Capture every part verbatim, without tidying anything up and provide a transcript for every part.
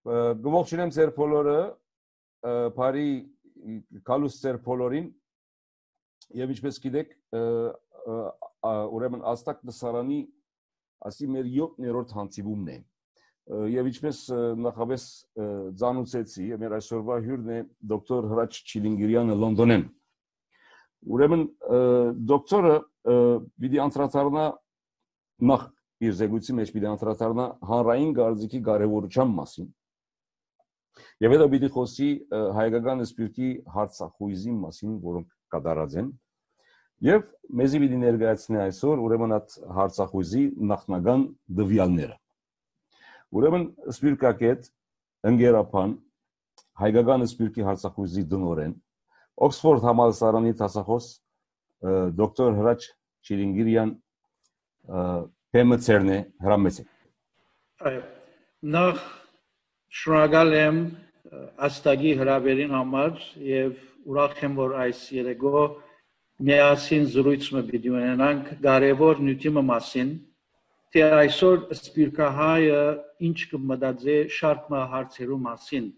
Գողջունեմ ձեր բոլորը, բարի կալուս ձեր բոլորին, եւ ինչպես գիտեք, ուրեմն Աստակ Նսարանի ասի մեր յոթերորդ հանդիպումն է։ Եվ ինչպես նախապես ծանուցեցի, մեր այսօրվա հյուրն է դոկտոր Հրաչ Չիլինգիրյանը Լոնդոնեն։ Ուրեմն դոկտորը պիտի անդրադառնա նախ իր զեկույցի մեջ պիտի անդրադառնա հանրային գարզիքի կարևորության մասին։ Եվ հետո պիտի խոսի հայկական սպիրտի հարցախույզի մասին, որոնք կատարած են։ Եվ մեզի պիտի ներկայացնի այսօր ուրեմն այդ հարցախույզի նախնական դվյալները։ Ուրեմն սպիրկակետ ընկերապան հայկական սպիրտի հարցախույզի դնորեն Օքսֆորդ համալսարանի դասախոս դոկտոր Հրաչ Չիլինգիրյան Պեմցերն է հրամեցեք։ Այո, նախ շնորհակալ եմ Աստագի հրավերին համար եւ ուրախ եմ, որ այս երեկո միասին զրույցը պիտի ունենանք կարևոր նյութի մասին, թե այսօր սպիրկահայը ինչ կմտածի շարք հարցերու մասին։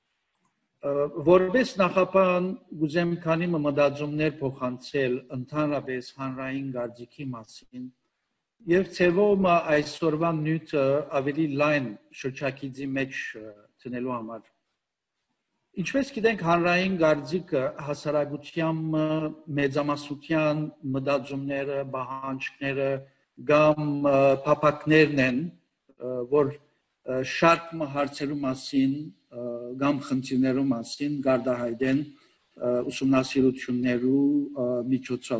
Որպես նախապան գուզեմ քանի մտածումներ փոխանցել ընդհանրապես հանրային գարզիքի մասին եւ ցեվոմա այսօրվա նյութը ավելի լայն շրջակիցի մեջ տնելու համար։ Ինչպես գիտենք, հանրային գարզիկը հասարակության մեծամասնության մտածումները, պահանջները կամ փափակներն են, որ շարք հարցերու մասին կամ խնդիրներու մասին գարդահայտեն ուսումնասիրություններու միջոցով։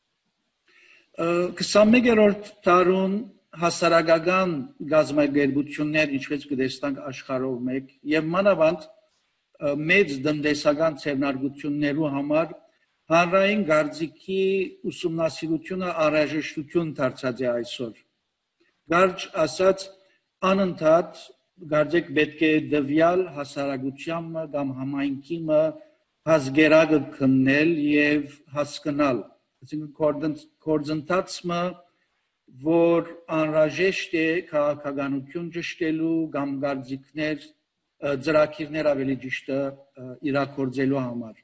քսանմեկերորդ դարուն հասարակական գազམ་ագերբություններ, ինչպես կտեսնանք աշխարհով մեկ, եւ մանավանդ մեծ տնտեսական ցերնարգություններու համար հանրային գարզիքի ուսումնասիրությունը անհրաժեշտություն դարձած է այսօր։ Գարջ ասած անընդհատ գարզեք պետք է դվյալ հասարակությանը կամ համայնքի հասկերակը քննել եւ հասկանալ։ Այսինքն կորձընթացը, որ անհրաժեշտ է քաղաքականություն ճշտելու կամ գարզիկներ ծրագիրներ ավելի ճիշտ իրագործելու համար։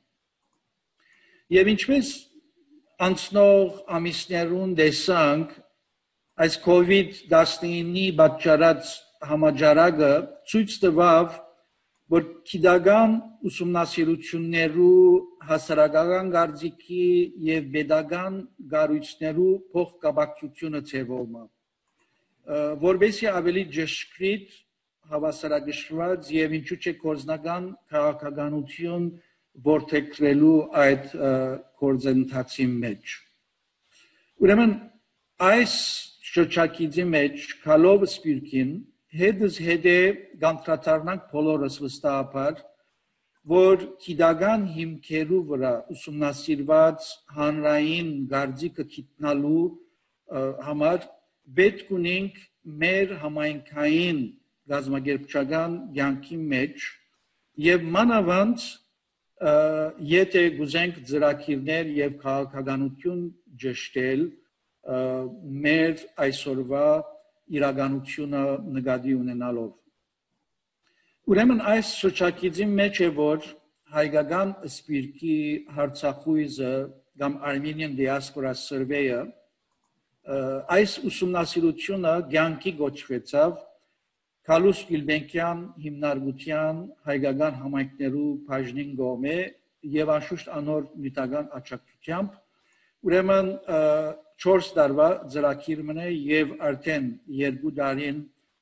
Եվ ինչպես անցնող ամիսներուն տեսանք, այս կովիդ տասնինի պատճառած համաճարակը ցույց տվավ, որ գիտական ուսումնասիրություններու հասարակական գարզիքի եւ pedagogan գարույցներու փոխկապակցությունը ցեվոմա, որովհետեւ ավելի ճշգրիտ հավասարակշռված եւ ինչու՞ չէ կորզնական քաղաքականություն որդեգրելու այդ կորձընթացի մեջ։ Ուրեմն այս շրջակիցի մեջ քալով սպիրկին հետս հետե գանտրատարնանք բոլորս վստահաբար, որ գիտական հիմքերու վրա ուսումնասիրված հանրային գարզիկը գիտնալու համար պետք ունենք մեր համայնքային գազམ་ագերբչական կյանքի մեջ եւ մանավանդ եթե գուզենք ծրագիրներ եւ քաղաքականություն ճշտել մեր այսօրվա իրականությունը նկատի ունենալով։ Ուրեմն այս շրջակիցի մեջ է, որ հայկական սպիրկի հարցախույզը կամ Armenian Diaspora Survey-ը այս ուսումնասիրությունը կյանքի գոչվեցավ Քալուս Գիլբենկյան հիմնարկության հայկական համայնքներու բաժնին կողմէ եւ անշուշտ անոր նյութական աջակցությամբ։ Ուրեմն չորս տարվա ծրագիր մնա եւ արդեն երկու տարին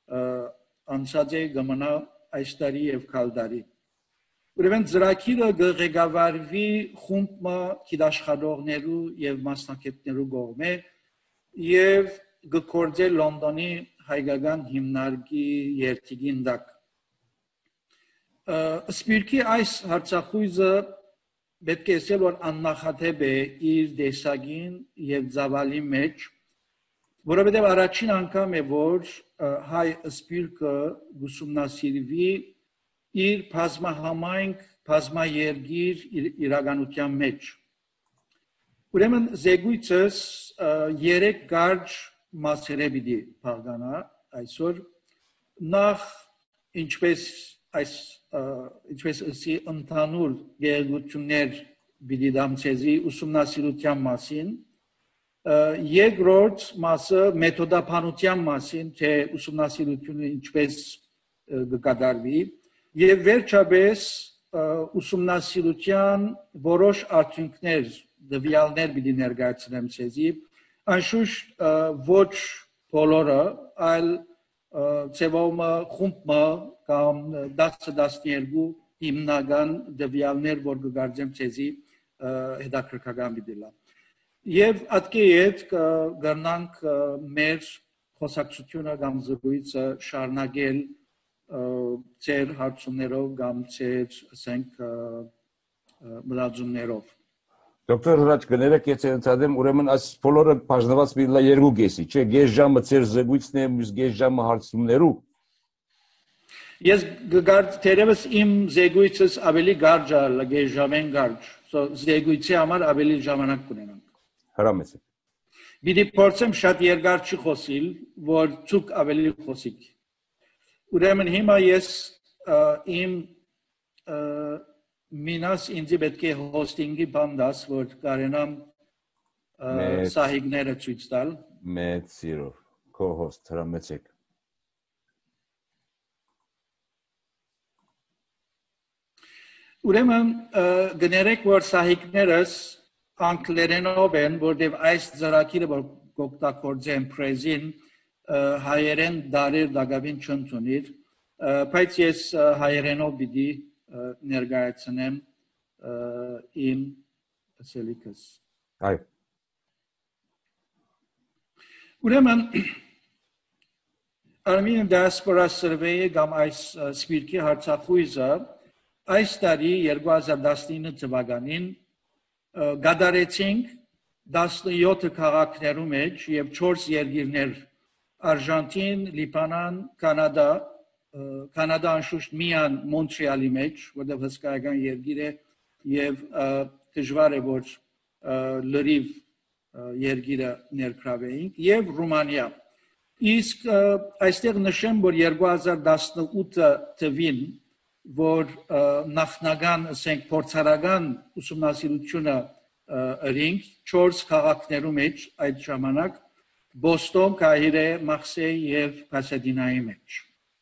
անցած է գմնա այս տարի եւ քալ տարի։ Ուրեմն ծրագիրը ղեկավարվի խումբ գիտաշխատողներու եւ մասնակիցներու կողմէ եւ գործե Լոնդոնի հայկական հիմնարկի երթիգին դակ։ Սպիրկի այս հարցախույզը պետք է ասել, որ աննախադեպ է իր տեսակին եւ ծավալի մեջ, որովհետեւ առաջին անգամ է, որ հայ սպիրկը ուսումնասիրվի իր բազմահամայնք, բազմաերգիր իրականության մեջ։ Ուրեմն զեկույցս երեք կարճ մասեր է պիտի բաղկանա այսօր։ Նախ ինչպես այս ինչպես ասի ընդհանուր գերություններ պիտի դամցեզի ուսումնասիրության մասին, երկրորդ մասը մեթոդապանության մասին, թե ուսումնասիրությունը ինչպես կկատարվի, եւ վերջապես ուսումնասիրության որոշ արդյունքներ, դվյալներ պիտի ներկայացնեմ ցեզի, անշուշտ ոչ բոլորը, այլ ծևոմը խումբը կամ դասը դասներգու հիմնական դվյալներ, որ կգարձեմ ցեզի հետաքրքրական պիտի լա։ Եվ ատկե հետ կգրնանք մեր խոսակցությունը կամ զրույցը շարունակել ծեր հարցումներով կամ ծեր ասենք մտածումներով։ Դոկտոր Հրաչ, կներեք, եթե ընդհանրեմ, ուրեմն այս բոլորը բաժանված մի լա երկու կեսի, չէ, գես ժամը ծեր զրույցն է, մյուս գես ժամը հարցումներու։ Ես գարդ թերևս իմ զեկույցս ավելի գարջ է, գես ժամեն գարջ, զեկույցի համար ավելի ժամանակ կունենանք։ Հրամեցեք։ Պիտի փորձեմ շատ երկար չի խոսիլ, որ ցուկ ավելի խոսիկ։ Ուրեմն հիմա ես իմ մինաս ինձի պետք է հոստինգի բանդաս, որ կարենամ սահիգները ցույց տալ։ Մեծ սիրով, քո հոստ, հրամեցեք։ Ուրեմն գներեք, որ սահիգներս անգլերենով են, որտեղ այս ծրագիրը, որ կօգտագործեն պրեզին, հայերեն դարեր դակավին չընդունիր, բայց ես հայերենով պիտի ներկայացնեմ իմ ասելիքս։ Այո։ Ուրեմն Armenian Diaspora Survey-ը կամ այս սպիրկի հարցախույզը այս տարի երկու հազար տասնինը թվականին գադարեցինք տասնյոթ քաղաքներու մեջ եւ չորս երկիրներ Արժանտին, Լիբանան, Կանադա, Կանադա անշուշտ միան Մոնտրեալի մեջ, որտեղ հսկայական երկիր է եւ դժվար է որ լրիվ երկիրը ներգրավեինք եւ Ռումանիա։ Իսկ այստեղ նշեմ, որ երկու հազար տասնութ թվին, որ նախնական, ասենք, փորձարական ուսումնասիրությունը ըրինք չորս քաղաքներու մեջ այդ ժամանակ Բոստոն, Կահիրե, Մարսեյ եւ Պասադինայի մեջ։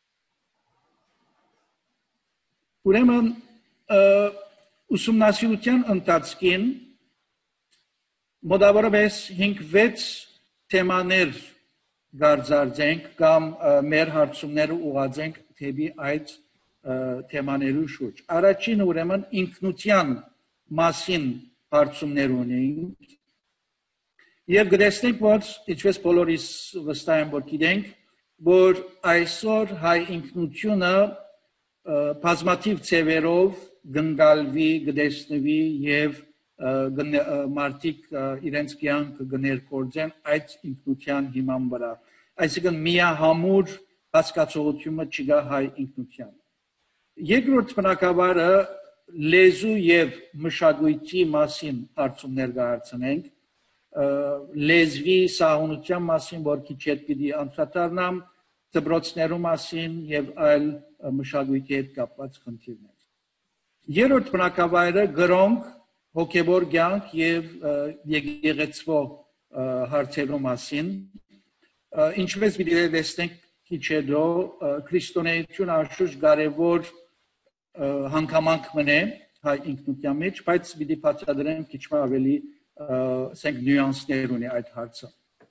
Ուրեմն ուսումնասիրության ընթացքին մոտավորապես հինգ-վեց թեմաներ գարձարձենք կամ մեր հարցումները ուղղացենք թեպի այդ թեմաներու շուրջ։ Առաջինը ուրեմն ինքնության մասին հարցումներ ունենք եւ գտեսնենք, որ ինչպես բոլորիս վստահ եմ, որ գիտենք, որ այսօր հայ ինքնությունը բազմաթիվ ծևերով գնկալվի, գտեսնվի եւ մարդիկ իրենց կյանքը կներկործեն այդ ինքնության հիման վրա։ Այսինքն միահամուր հասկացողությունը չկա հայ ինքնության։ Երկրորդ բնակավարը լեզու եւ մշակույթի մասին հարցումներ կհարցնենք, լեզվի սահունության մասին, որ քիչ հետ պիտի անդրադառնամ, դպրոցներու մասին եւ այլ մշակույթի հետ կապված խնդիրներ։ Երրորդ բնակավայրը գրոնք, հոգեվոր կյանք եւ եկեղեցվո հարցերու մասին, ինչպես պիտի տեսնենք քիչ հետո քրիստոնեությունը անշուշտ կարևոր հանգամանք մնե հայ ինքնության մեջ, բայց պիտի բացատրեմ քիչ ավելի ասենք նյուանսներ ունի այդ հարցը։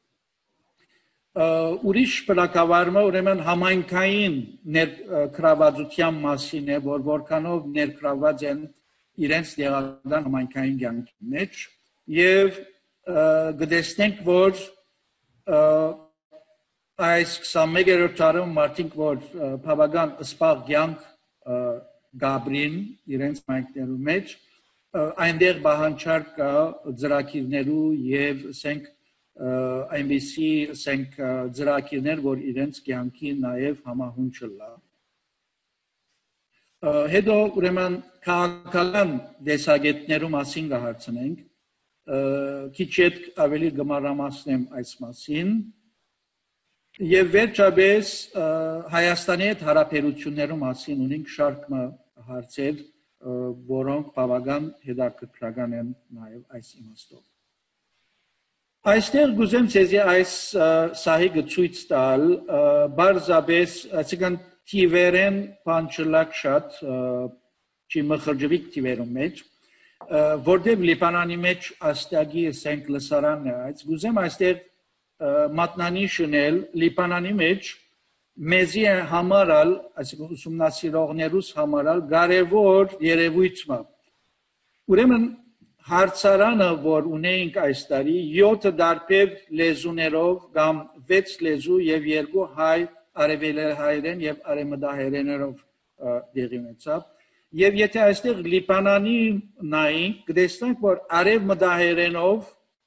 Ուրիշ բնակավարը ուրեմն համայնքային ներգրավվածության մասին է, որ որքանով ներգրավված են իրենց դեղական համայնքային կյանքի մեջ եւ գտեսնենք, որ այս քսանմեկերորդ դարում մարդիկ, որ բավական սպաղ կյանք գաբրին իրենց համայնքներու մեջ, այնտեղ բանջարկ կա ծրագիրներու եւ ասենք այնպիսի ասենք ծրագիրներ, որ իրենց կյանքի նաեւ համահունչ լա։ Հետո ուրեմն քաղաքական դեսագետներու մասին կհարցնենք, քիչ ավելի կմարամասնեմ այս մասին Եվ վերջապես Հայաստանի հետ հարաբերությունների մասին ունենք շարք հարցեր, որոնք բավական հետաքրքրական են նաև այս իմաստով։ Այստեղ գուզեմ ցեզի այս սահիգը ցույց տալ, բարձրապես, այսինքն թիվերեն բանջլակ շատ, չի մխրջվիկ թիվերում մեջ, որտեղ Լիբանանի մեջ աստագի սենք լսարանն է, այս գուզեմ այստեղ մատնանիշնել Լիբանանի մեջ մեզի համարալ, այսինքն ուսումնասիրողներուս համարալ կարևոր երևույթը։ Ուրեմն հարցարանը, որ ունեինք այս տարի, յոթ դարբեր լեզուներով կամ վեց լեզու եւ երկու հայ արևելահայերեն եւ արևմտահայերենով դեղի ունեցավ։ Եվ եթե այստեղ Լիբանանի նայենք, կտեսնենք, որ արևմտահայերենով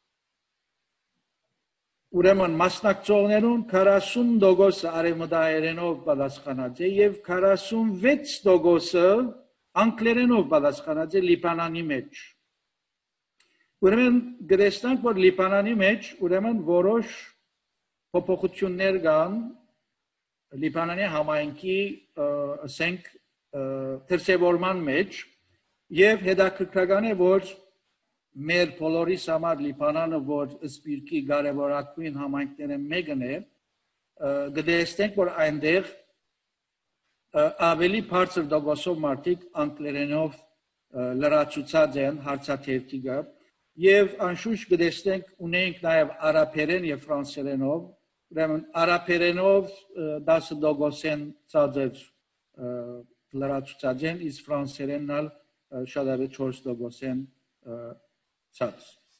ուրեմն մասնակցողներուն քառասուն տոկոսը արևմտահայերենով պատասխանած է եւ քառասունվեց տոկոսը անգլերենով պատասխանած է Լիբանանի մեջ։ Ուրեմն կտեսնենք, որ Լիբանանի մեջ ուրեմն որոշ փոփոխություններ կան Լիբանանի համայնքի ասենք դրսևորման մեջ եւ հետաքրքրական է, որ մեր բոլորիս համար Լիբանանը, որ սպիրկի կարևորագույն համայնքները մեկն է, կտեսնենք, որ այնտեղ ավելի բարձր տոկոսով մարդիկ անգլերենով լրացուցած են հարցաթերթիկը եւ անշուշտ կտեսնենք ունենք նաեւ արաբերեն եւ ֆրանսերենով, ուրեմն արաբերենով տասը տոկոսեն ցածր լրացուցած են, իսկ ֆրանսերենն ալ շատ ավելի չորս տոկոսեն ցած։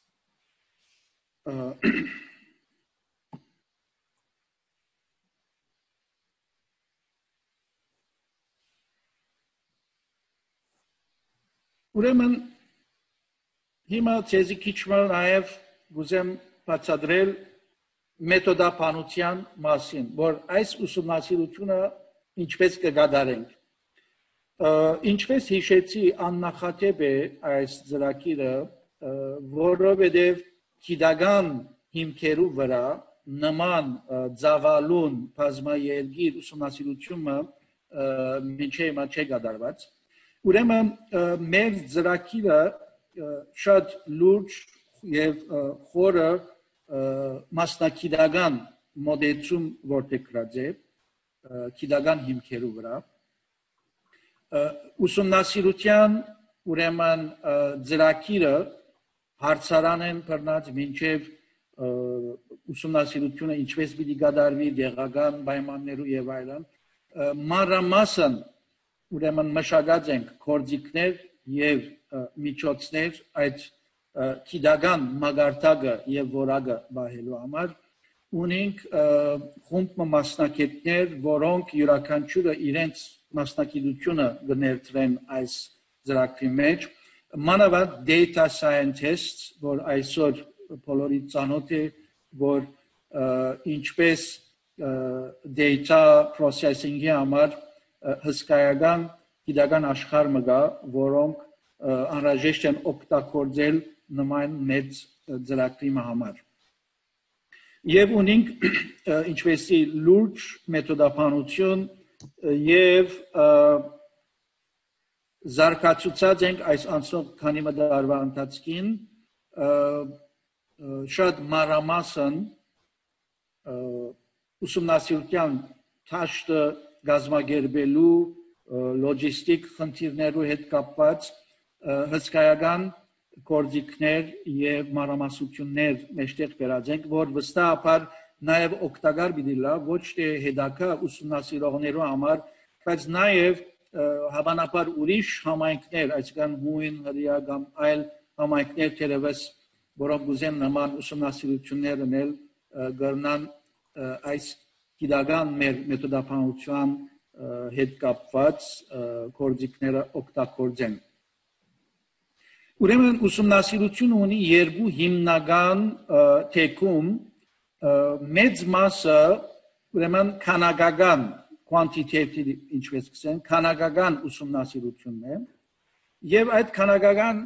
Ուրեմն հիմա ցեզի քիչ նաև գուզեմ բացատրել մեթոդաբանության մասին, որ այս ուսումնասիրությունը ինչպես կկատարենք։ Ինչպես հիշեցի, աննախադեպ է այս ծրագիրը, որովհետև գիտական հիմքերու վրա նման ծավալուն բազմաերգիր ուսումնասիրությունը մինչև հիմա չի կատարված։ Ուրեմն մեր ծրագիրը շատ լուրջ եւ խորը մասնագիտական մոդելություն որտեղած է գիտական հիմքերու վրա։ Ուսումնասիրության ուրեմն ծրագիրը հարցարանեն բռնած մինչև ուսումնասիրությունը ինչպես պիտի կատարվի դեղական պայմաններով եւ այլն մանրամասն ուրեմն մշակած ենք կորձիկներ եւ միջոցներ այդ գիտական մագարտակը եւ որակը բահելու համար ունենք խումբ մասնակիցներ, որոնք յուրաքանչյուրը իրենց մասնակցությունը կներդրեն այս ծրագրի մեջ, մանավանդ data scientists, որ այսօր բոլորի ծանոթ է, որ ինչպես data processing-ի համար հսկայական գիտական աշխարհ մգա, որոնք անհրաժեշտ են օգտագործել նման մեծ ծրագրի համար։ Եվ ունենք ինչպեսի լուրջ մեթոդաբանություն եւ զարգացուցած ենք այս անցնող քանի տարվա ընթացքին շատ մանրամասն ուսումնասիրության թաշտը գազմագերբելու լոջիստիկ խնդիրներու հետ կապված հսկայական կորձիկներ եւ մանրամասնություններ մեջտեղ բերած ենք, որ վստահաբար նաեւ օգտակար պիտի լա ոչ թե հետագա ուսումնասիրողներու համար, բայց նաեւ հավանաբար ուրիշ համայնքներ, այսինքն հույն, հրեա կամ այլ համայնքներ թերևս, որոնք ուզեն նման ուսումնասիրություններ անել, կգրնան այս գիտական մեր մեթոդաբանության հետ կապված կորձիկները օգտագործեն։ Ուրեմն ուսումնասիրությունը ունի երկու հիմնական թեքում, մեծ մասը ուրեմն քանակական quantitative ինչպես կսեն, քանակական ուսումնասիրությունն է, եւ այդ քանակական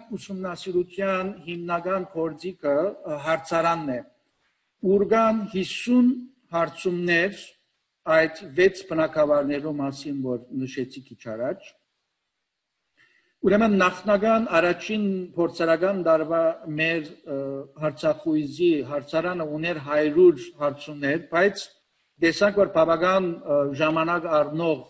ուսումնասիրության հիմնական կորձիկը հարցարանն է, ուր կան հիսուն հարցումներ այդ վեց բնակավարներու մասին, որ նշեցի քիչ առաջ։ Ուրեմն նախնական առաջին փորձարական դարվա մեր հարցախույզի հարցարանը ուներ հարյուր հարցումներ, բայց տեսանք, որ բավական ժամանակ առնող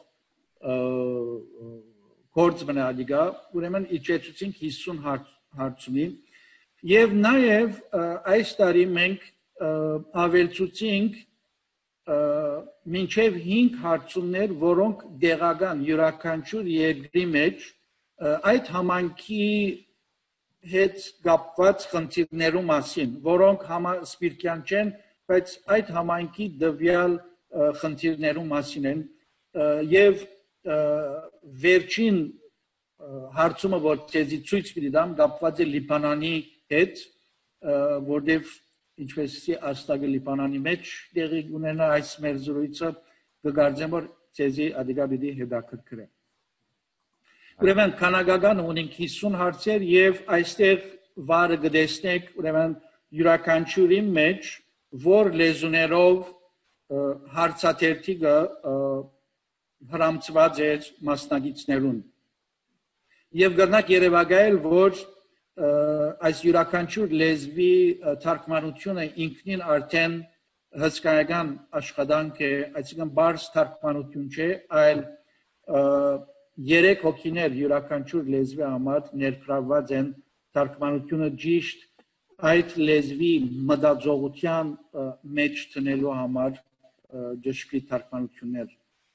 գործ բնադիգա, ուրեմն իջեցուցինք հիսուն հարցումի, եւ նաեւ այս տարի մենք ավելցուցինք մինչեւ հինգ հարցումներ, որոնք դեղական յուրաքանչյուր երկրի մեջ այդ համայնքի հետ կապված խնդիրներու մասին, որոնք սպիրկյան չեն, բայց այդ համայնքի դվյալ խնդիրներու մասին են, եւ վերջին հարցումը, որ ցեզի ցույց պիտի տամ, կապված է Լիբանանի հետ, որտեղ ինչպես աստագը Լիբանանի մեջ տեղի ունենա այս մեր զրույցը, կգարձեմ, որ ցեզի ադիգա պիտի հետաքրքրե։ Ուրեմն քանակական ունենք հիսուն հարցեր եւ այստեղ վարը գտեսնեք, ուրեմն յուրաքանչյուրի մեջ որ լեզուներով հարցաթերթիկը հրամցված է մասնագետներուն։ Եվ գտնակ երևակայել, որ այս յուրաքանչյուր լեզվի թարգմանությունը ինքնին արդեն հսկայական աշխատանք է, այսինքն բարձ թարգմանություն չէ, այլ երեք հոգիներ յուրաքանչյուր լեզվի համար ներգրավված են թարգմանությունը ճիշտ այդ լեզվի մտածողության մեջ տնելու համար ճշգրիտ թարգմանություններ։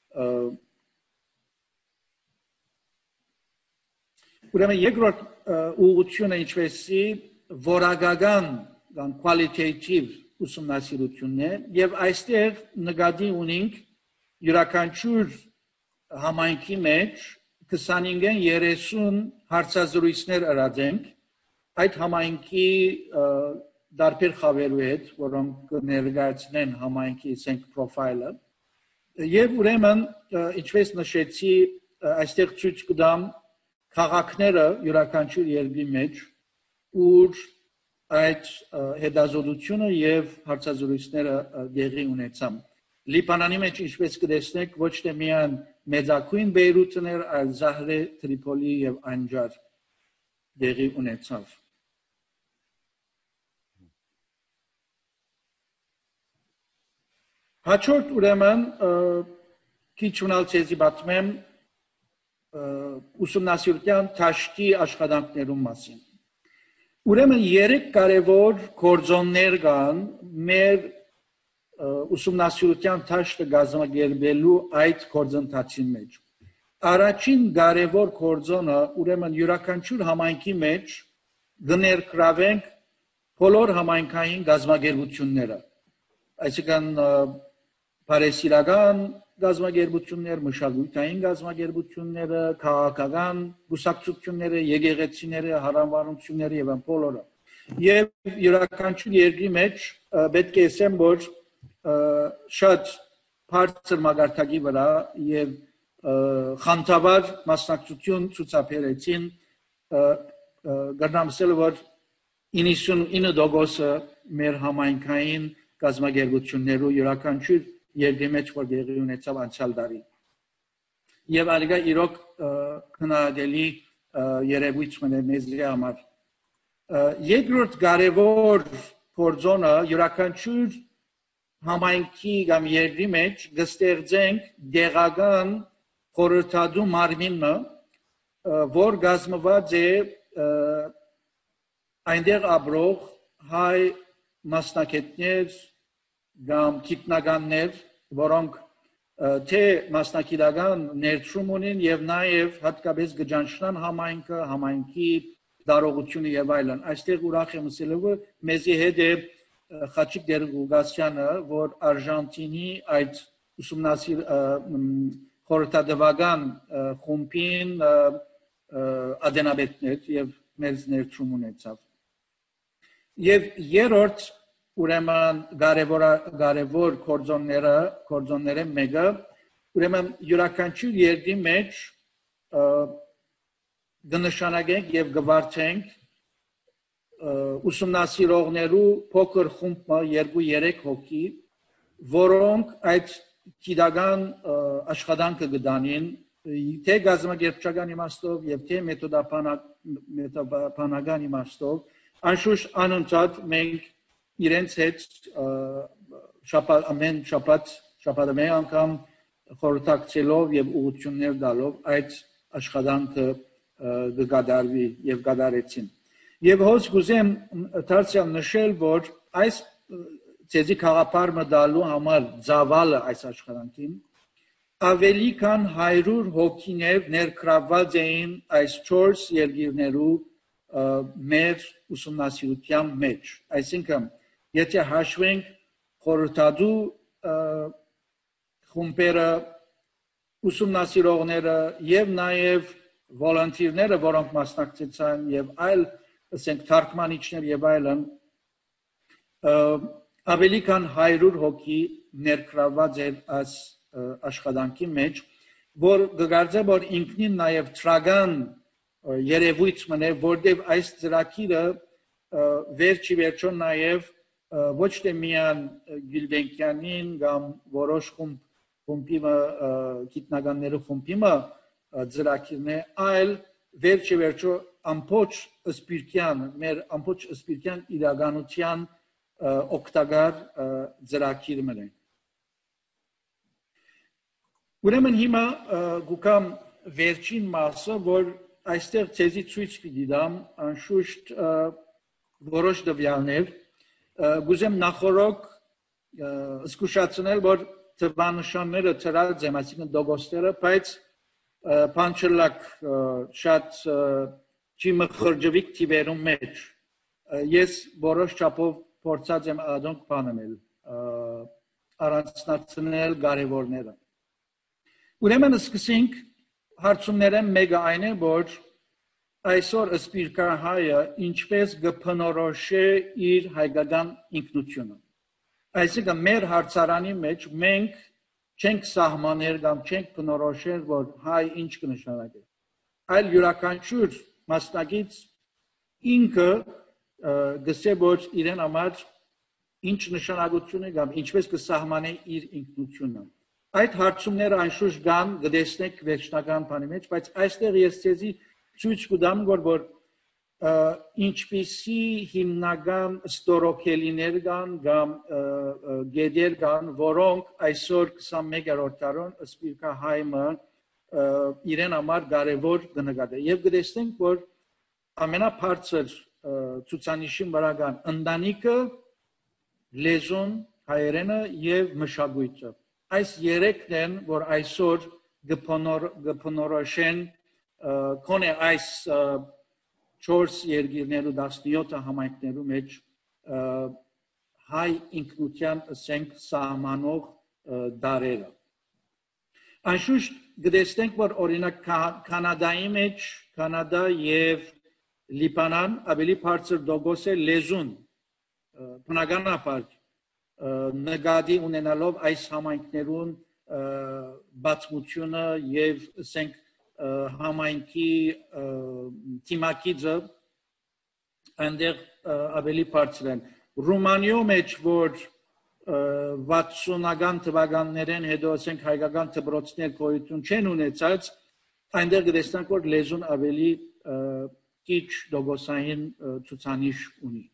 Ուրեմն երկրորդ ուղղությունը ինչպեսի որակական կամ qualitative ուսումնասիրությունն է եւ այստեղ նկատի ունենք յուրաքանչյուր համայնքի մեջ քսանհինգ երեսուն հարցազրույցներ արածենք այդ համայնքի դարբեր խավերու հետ, որոնք ներկայացնեն համայնքի ասենք պրոֆայլը եւ ուրեմն ինչպես նշեցի այստեղ ցույց կտամ քաղաքները յուրաքանչյուր երկրի մեջ ուր այդ հետազոտությունը եւ հարցազրույցները դեղի ունեցան։ Լիբանանի մեջ ինչպես կտեսնեք ոչ թե միայն մեծակույն Բեյրութներ, այլ Զահրե, Տրիպոլի եւ Անջար դեղի ունեցավ։ Հաջորդ ուրեմն քիչ ունալ ցեզի բացմեմ ուսումնասիրության թաշկի աշխատանքներու մասին։ Ուրեմն երեք կարևոր գործոններ կան մեր ուսումնասիրության թաշկը կազմակերպելու այդ գործընթացի մեջ։ Առաջին կարևոր գործոնը ուրեմն յուրաքանչյուր համայնքի մեջ կներգրավենք բոլոր համայնքային կազմակերպությունները, այսինքն բարեսիրական գազագերբություններ, մշակութային գազագերբությունները, քաղաքական գուսակցությունները, եկեղեցիները, հարանվանությունները եւ բոլորը։ Եվ յուրաքանչյուր երկրի մեջ պետք է ասեմ, որ շատ բարձր մակարդակի վրա եւ խանդավառ մասնակցություն ցուցաբերեցին գտնամսել, որ իննսունինը տոկոսը մեր համայնքային գազագերբություններու յուրաքանչյուր երկրի մեջ որ դեղի ունեցավ անցյալ տարի։ Եվ ալիգա իրոք քննադելի երևույթ մնե մեզի համար։ Երկրորդ կարևոր գործոնը յուրաքանչյուր համայնքի կամ երկրի մեջ կստեղծենք դեղական խորհրդատու մարմինը, որ կազմված է այնտեղ ապրող հայ մասնակիցներ կամ գիտնականներ, որոնք թե մասնակիտական ներդրում ունեն եւ նաեւ հատկապես գճանչնան համայնքը, համայնքի դարողությունը եւ այլն։ Այստեղ ուրախ եմ ասելու, որ մեզի հետ է Խաչիկ Դերգուգասյանը, որ Արժանտինի այդ ուսումնասիր խորհրդատվական խումբին ադենաբետներ եւ մեծ ներդրում ունեցավ։ Եվ երրորդ ուրեմն կարևոր կարևոր կորձոնները կորձոնները մեկը ուրեմն յուրաքանչյուր երկրի մեջ կնշանակենք եւ կվարտենք ուսումնասիրողներու փոքր խումբը երկու երեք հոգի, որոնք այդ գիտական աշխատանքը գտանին թե գազམ་ագերբչական իմաստով եւ թե մեթոդապանական իմաստով անշուշտ անընդհատ մենք իրենց հետ շաբաթ ամեն շաբաթ շաբաթը անգամ խորհրդակցելով եւ ուղղություններ տալով այդ աշխատանքը կգադարվի եւ կդարեցին եւ հոց գուզեմ դարձյալ նշել որ այս ցեզի խաղապար մտալու համար ծավալը այս աշխատանքին ավելի քան հարյուր հոգիներ ներգրավված էին այս չորս երկիրներու մեր ուսումնասիրության մեջ այսինքն եթե հաշվենք խորհրդադու խումբերը ուսումնասիրողները եւ նաեւ վոլոնտիրները որոնք մասնակցեցան եւ այլ ասենք թարգմանիչներ եւ այլն ավելի քան հարյուր հոգի ներգրավված էր այս աշխատանքի մեջ որ գկարծեմ որ ինքնին նաեւ տրագան երևույթ մնե որտեղ այս ծրագիրը վերջի վերջո նաեւ ոչ թե միան Գյուլբենկյանին կամ որոշ խումբ խումբիմը գիտնականների խումբիմը ծրագիրն է այլ վերջի վերջո ամբողջ սպիրկյան մեր ամբողջ սպիրկյան իրականության օկտագար ծրագիրն է ուրեմն հիմա գուկամ վերջին մասը որ այստեղ ցեզի ցույց պիտի դամ անշուշտ որոշ դվյալներ գուզեմ նախորոք զգուշացնել որ թվանշանները ծրած եմ այսինքն դոգոստերը բայց պանչլակ շատ չի մխրջվիկ տիվերում մեջ ես որոշ չափով փորձած եմ ադոնք բանել առանձնացնել կարևորները ուրեմն սկսենք հարցումները մեկը այն է որ այսօր սպիրկահայը ինչպես կփնորոշե իր հայկական ինքնությունը այսինքն մեր հարցարանի մեջ մենք չենք սահմաներ կամ չենք փնորոշեր որ հայ ինչ կնշանակի այլ յուրաքանչյուր մասնագետ ինքը գսե որ իրեն համար ինչ նշանակություն է կամ ինչպես կսահմանե իր ինքնությունը այդ հարցումները անշուշտ կան գտեսնեք վերջնական բանի մեջ բայց այստեղ ես ցեզի ցույց կտամ որ ինչպիսի հիմնական ստորոքելիներ կան կամ գեդեր կան որոնք այսօր քսանմեկերորդ դարում սպիրկահայը իրեն համար կարևոր կնկատի եւ գտեսնենք որ ամենաբարձր ցուցանիշի վրա կան ընտանիքը լեզուն հայերենը եւ մշակույթը այս երեքն են որ այսօր կփնորոշեն կոնե այս չորս երկիրներու տասնյոթ համայնքներու մեջ հայ ինքնության ասենք սահմանող դարերը անշուշտ գտեսնենք որ օրինակ կանադայի մեջ կանադա եւ լիբանան ավելի բարձր դոգոս է լեզուն բնականաբար նկատի ունենալով այս համայնքներուն բացմությունը եւ ասենք համայնքի թիմակիցը այնտեղ ավելի բարձր են Ռումանիո մեջ որ վաթսունական թվականներեն հետո ասենք հայկական դպրոցներ գոյություն չեն ունեցած այնտեղ գտեսնենք որ լեզուն ավելի քիչ դոգոսային ցուցանիշ ունի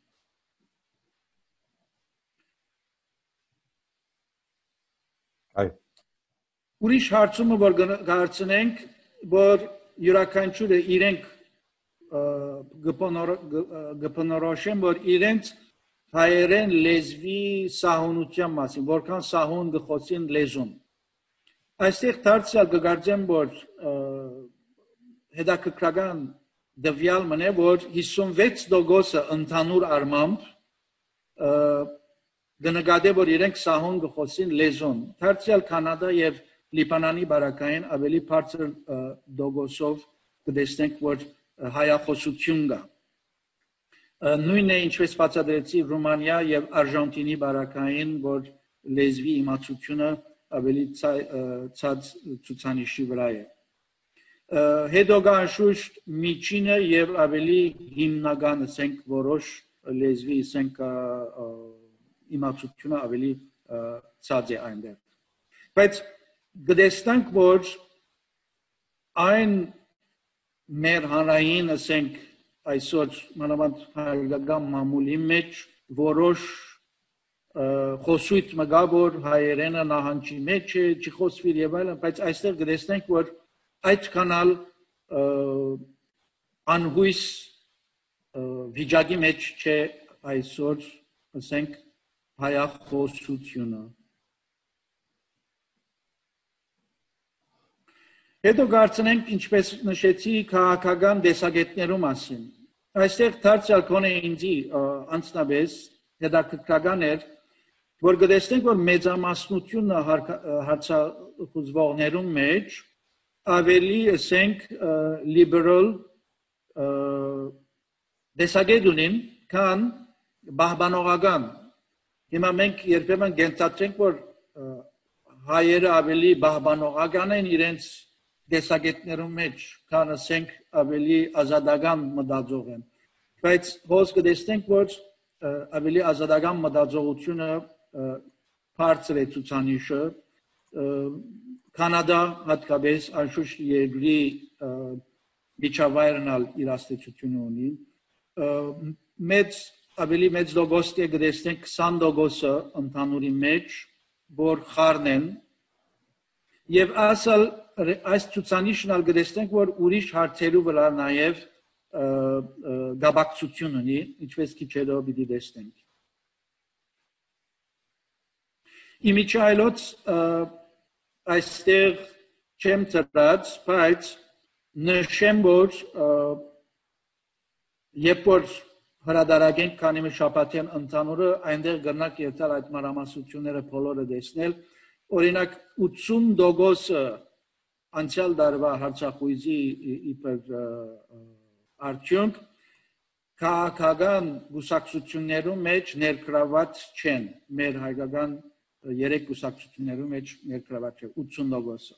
այ ուրիշ հարցումը որ կհարցնենք որ յուրաքանչյուրը իրենք գպնորոշեն որ իրենց հայերեն լեզվի սահունության մասին որքան սահուն գխոսին լեզուն այստեղ դարձյալ կգարձեմ որ հետաքրքրական դվյալ մնե որ հիսունվեց տոկոսը ընդհանուր առմամբ կնկատի որ իրենք սահուն գխոսին լեզուն դարձյալ կանադա եւ Լիբանանի բարակային ավելի բարձր դոգոսով կտեսնենք որ հայախոսություն կա նույնն է ինչպես բացատրեցի Ռումանիա եւ Արժանտինի բարակային որ լեզվի իմացությունը ավելի ցած ցուցանիշի վրա է հետո կա անշուշտ միջինը եւ ավելի հիմնական ասենք որոշ լեզվի ասենք իմացությունը ավելի ցած է այնտեղ։ Բայց գտեսնանք, որ այն մեր հանրային, ասենք, այսօր մանավանդ հայկական մամուլի մեջ որոշ խոսույթ մգա, որ հայերենը նահանջի մեջ է, չի խոսվիր եւ այլն, բայց այստեղ գտեսնենք, որ այդքանալ անհույս վիճակի մեջ չէ այսօր, ասենք, հայախոսությունը։ Հետո կարծենք, ինչպես նշեցի, քաղաքական տեսակետներու մասին։ Այստեղ դարձյալ կոնե ինձի անձնապես հետաքրքրական էր, որ գտեսնենք, որ մեծամասնությունը հարցախուզվողներու մեջ ավելի, ասենք, liberal տեսակետ ունին, քան պահպանողական։ Հիմա մենք երբեմն գենթադրենք, որ հայերը ավելի պահպանողական են իրենց տեսակետներու մեջ, քան ասենք ավելի ազատական մտածող են։ Բայց հոս կտեսնենք, որ ավելի ազատական մտածողությունը բարձր է ցուցանիշը, Կանադա հատկապես անշուշտ երկրի միջավայրն իր աստեցություն ունի, մեծ ավելի մեծ դոգոստի գտեսնենք քսան տոկոսը ընդհանուրի մեջ, որ խառն են, եւ ասալ այս ցուցանիշն ալ գտեսնենք, որ ուրիշ հարցերու վրա նաեւ գաբակցություն ունի, ինչպես քիչ հետո պիտի տեսնենք։ Իմիջայլոց այստեղ չեմ ծրած, բայց նշեմ, որ երբ որ հրադարագենք քանի մի շաբաթյան ընդհանուրը, այնտեղ գրնակ երթալ այդ մանրամասնությունները բոլորը տեսնել, օրինակ ութսուն տոկոսը անցյալ տարվա հարցախույզի իբր արդյունք քաղաքական գուսակցություններու մեջ ներգրաված չեն, մեր հայկական երեք գուսակցություններու մեջ ներգրաված չէ, ութսուն տոկոսը։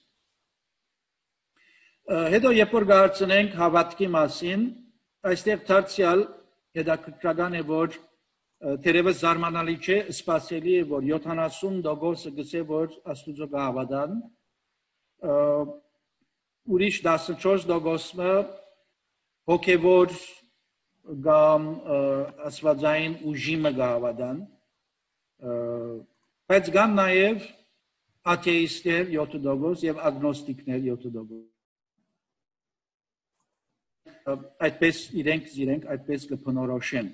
Հետո երբ որ գարցնենք հավատքի մասին, այստեղ դարձյալ հետաքրքրական է, որ թերևս զարմանալի չէ, սպասելի է, որ յոթանասուն տոկոսը գսե, որ Աստուծո կհավատան, ուրիշ տասնչորս տոկոսը հոգևոր կամ աստվածային ուժիմը կհավատան, բայց կան նաև աթեիստներ յոթ տոկոս եւ ագնոստիկներ յոթ տոկոս։ Այդպես իրենք իրենք այդպես կփնորոշեն։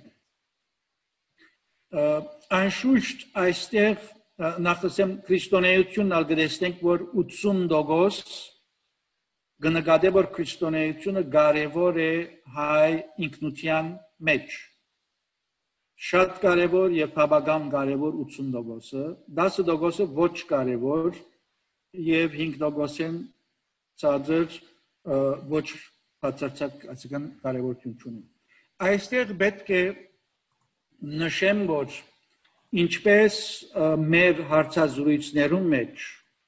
Անշուշտ այստեղ նախասեմ քրիստոնեությունն ալ գտեսնենք, որ ութսուն տոկոս կնկատի, որ քրիստոնեությունը կարևոր է հայ ինքնության մեջ։ Շատ կարևոր եւ բավական կարևոր ութսուն տոկոսը, դասը տոկոսը ոչ կարևոր եւ հինգ տոկոսեն ծածր ոչ բացարձակ ասական կարևորություն չունի։ Այստեղ պետք է նշեմ, որ ինչպես մեր հարցազրույցներում մեջ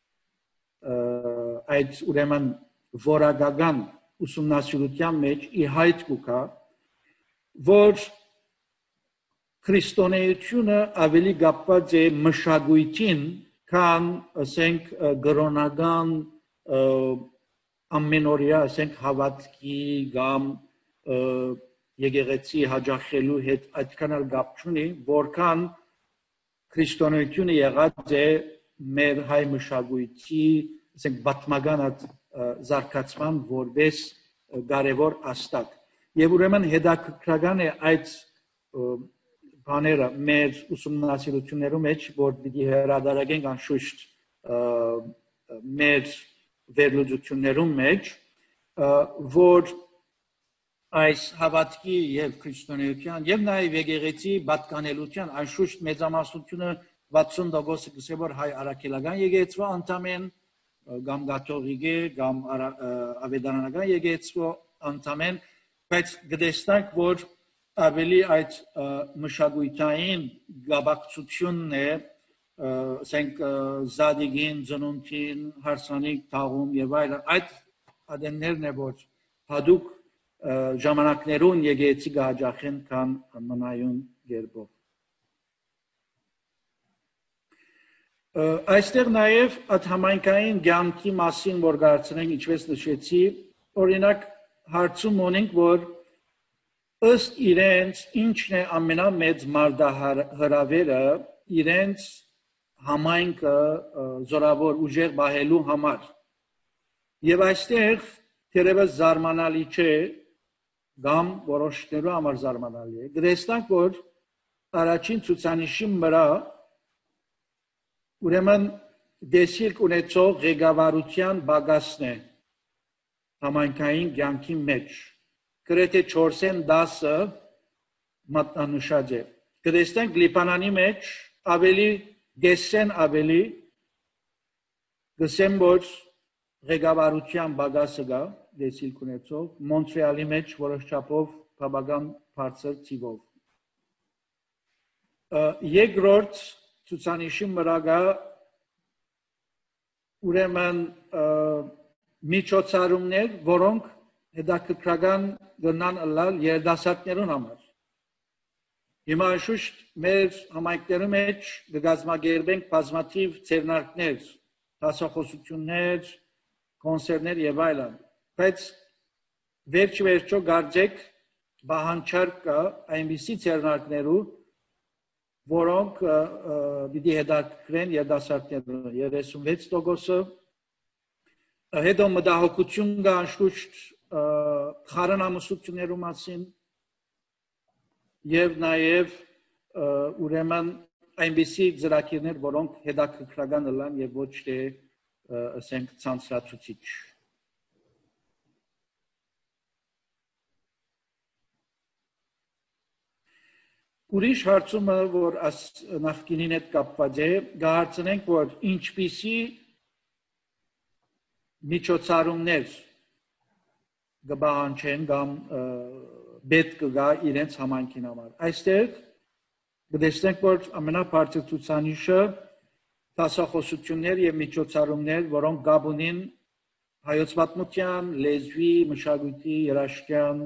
այդ ուրեմն որակական ուսումնասիրության մեջ ի հայտ կուքա, որ քրիստոնեությունը ավելի կապված է մշակույթին, քան ասենք գրոնական ամենօրյա ասենք հավատքի կամ եկեղեցի հաջախելու հետ այդքան էլ կապ չունի, որքան քրիստոնեությունը եղած է մեր հայ մշակույթի ասենք պատմական զարգացման որպես կարևոր աստակ։ Եվ ուրեմն հետաքրքրական է այդ բաները մեր ուսումնասիրություններում մեջ, որ պիտի հրադարագենք անշուշտ մեր վերլուծություններում մեջ, որ այս հավատքի եւ քրիստոնեության եւ նաեւ եկեղեցի պատկանելության անշուշտ մեծամասնությունը վաթսուն տոկոսը գսե, որ հայ արաքելական եկեղեցվա անդամ են, կամ կաթողիկ է, կամ ավետարանական եկեղեցվա անդամ են, բայց գտեսնանք, որ ավելի այդ մշակույթային գաբակցությունն է, ասենք զադիգին, ծնունդին, հարսանիք, թաղում եւ այլն, այդ ադեններն է, որ հadouk ժամանակներուն եկեղեցի կհաջախեն քան մնայուն երբով։ Այստեղ նաև այդ համայնքային կյանքի մասին որ գարցնենք, ինչպես նշեցի, օրինակ հարցում ունենք, որ ըստ իրենց ինչն է ամենամեծ մարտահրավերը իրենց համայնքը զորավոր ուժեղ բահելու համար։ Եվ այստեղ թերևս զարմանալի չէ, կամ որոշներու համար զարմանալի է։ Գրեստանք, որ առաջին ցուցանիշի վրա ուրեմն դեսիլք ունեցող ղեկավարության բագասն է համայնքային կյանքի մեջ։ Գրեթե չորսեն դասը մատնանշած է։ Գրեստանք Լիբանանի մեջ ավելի դեսեն ավելի գսեմ որ ղեկավարության բագասը գա դեսիլք ունեցող, Մոնտրեալի մեջ որոշ չափով բավական բարձր թիվով։ Երկրորդ ցուցանիշի վրա գա ուրեմն միջոցառումներ, որոնք հետաքրքրական գնան ըլլալ երիտասարդներուն համար։ Հիմա շուշտ մեր համայնքներում մեջ կգազմագերբենք բազմաթիվ ձեռնարկներ, դասախոսություններ, կոնցերտներ եւ այլն։ Բայց վերջ-վերջո գարձեք բանջարկ կա այնպիսի ձեռնարկներու, որոնք պիտի հետաքրքրեն երիտասարդներուն երեսունվեց տոկոսը, հետո մտահոգություն կա անշուշտ խառնամուսություններու մասին եւ նաեւ ուրեմն այնպիսի ծրագիրներ, որոնք հետաքրքրական ըլլան եւ ոչ թե ասենք ցանցրացուցիչ։ Ուրիշ հարցումը, որ նախկինին հետ կապված է, կհարցնենք, որ ինչպիսի միջոցառումներ կպահանջեն կամ պետք կգա իրենց համայնքին համար։ Այստեղ կտեսնենք, որ ամենաբարձր ցուցանիշը դասախոսություններ եւ միջոցառումներ, որոնք կապ ունին հայոց պատմության, լեզվի, մշակույթի, երաժշտության,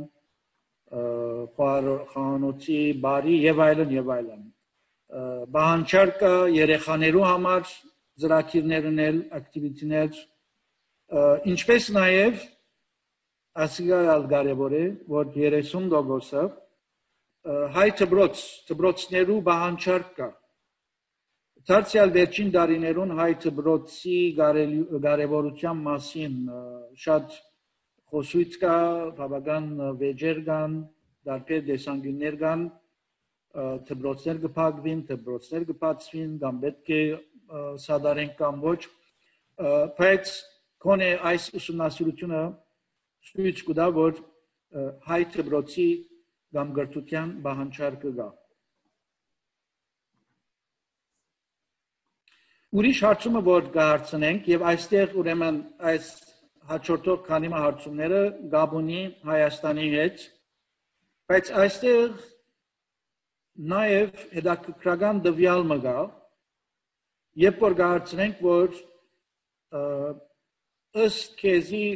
խանոցի, բարի եւ այլն եւ այլն։ Բանջարկը երեխաներու համար ծրագիրներն էլ, ակտիվիտիներ, ինչպես նաեւ ասիգալ կարևոր է, որ երեսուն տոկոսը հայ դպրոց, դպրոցներու բանջարկ կա։ Դարձյալ վերջին տարիներուն հայ դպրոցի կարևորության մասին շատ խոսույց կա, բավական վեճեր կան, տարբեր տեսանկյուններ կան, դպրոցներ կփակվին, դպրոցներ կբացվին, կամ պետք է սադարենք կամ ոչ, բայց գոնե այս ուսումնասիրությունը ցույց կտա, որ հայ դպրոցի կամ գրթության բանջարկը կա։ Ուրիշ հարցումը, որ կհարցնենք, եւ այստեղ ուրեմն այս հաջորդող քանի հարցումները կապ ունի Հայաստանի հետ, բայց այստեղ նաեւ հետաքրքրական դվյալ մը կա, երբ որ կհարցնենք, որ ըստ քեզի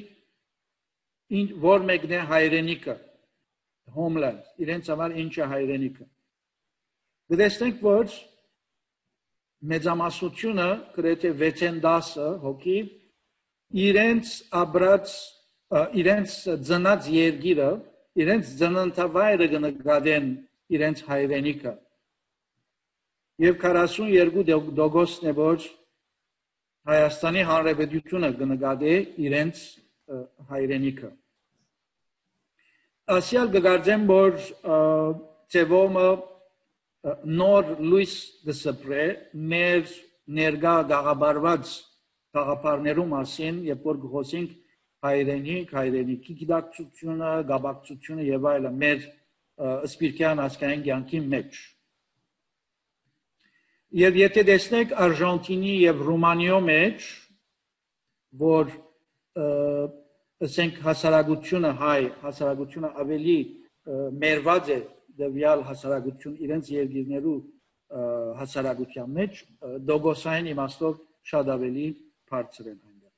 որ մեկն է հայրենիքը, homeland, իրենց համար ինչ է հայրենիքը։ Կտեսնենք, որ մեծամասնությունը գրեթե վեցեն դասը հոգի իրենց ապրած, իրենց ծնած երկիրը, իրենց ծննդավայրը կնկատեն իրենց հայրենիքը։ Եվ քառասունյոթ տոկոսն է, որ Հայաստանի Հանրապետությունը կնկատի իրենց հայրենիքը։ Ասյալ կգարձեմ, որ ծևոմը նոր լույս կսպրե մեր ներկա գաղաբարված գաղափարներու մասին, երբ որ խոսենք հայրենիք, հայրենիքի գիտակցությունը, գաբակցությունը եւ այլն մեր սպիրկյան ազգային կյանքի մեջ։ Եվ եթե տեսնեք Արժանտինի եւ Ռումանիո մեջ, որ ասենք հասարակությունը հայ, հասարակությունը ավելի մերված է դեպիալ հասարակություն իրենց երկիրներու հասարակության մեջ, դոգոսային իմաստով շատ ավելի բարձր են այնտեղ։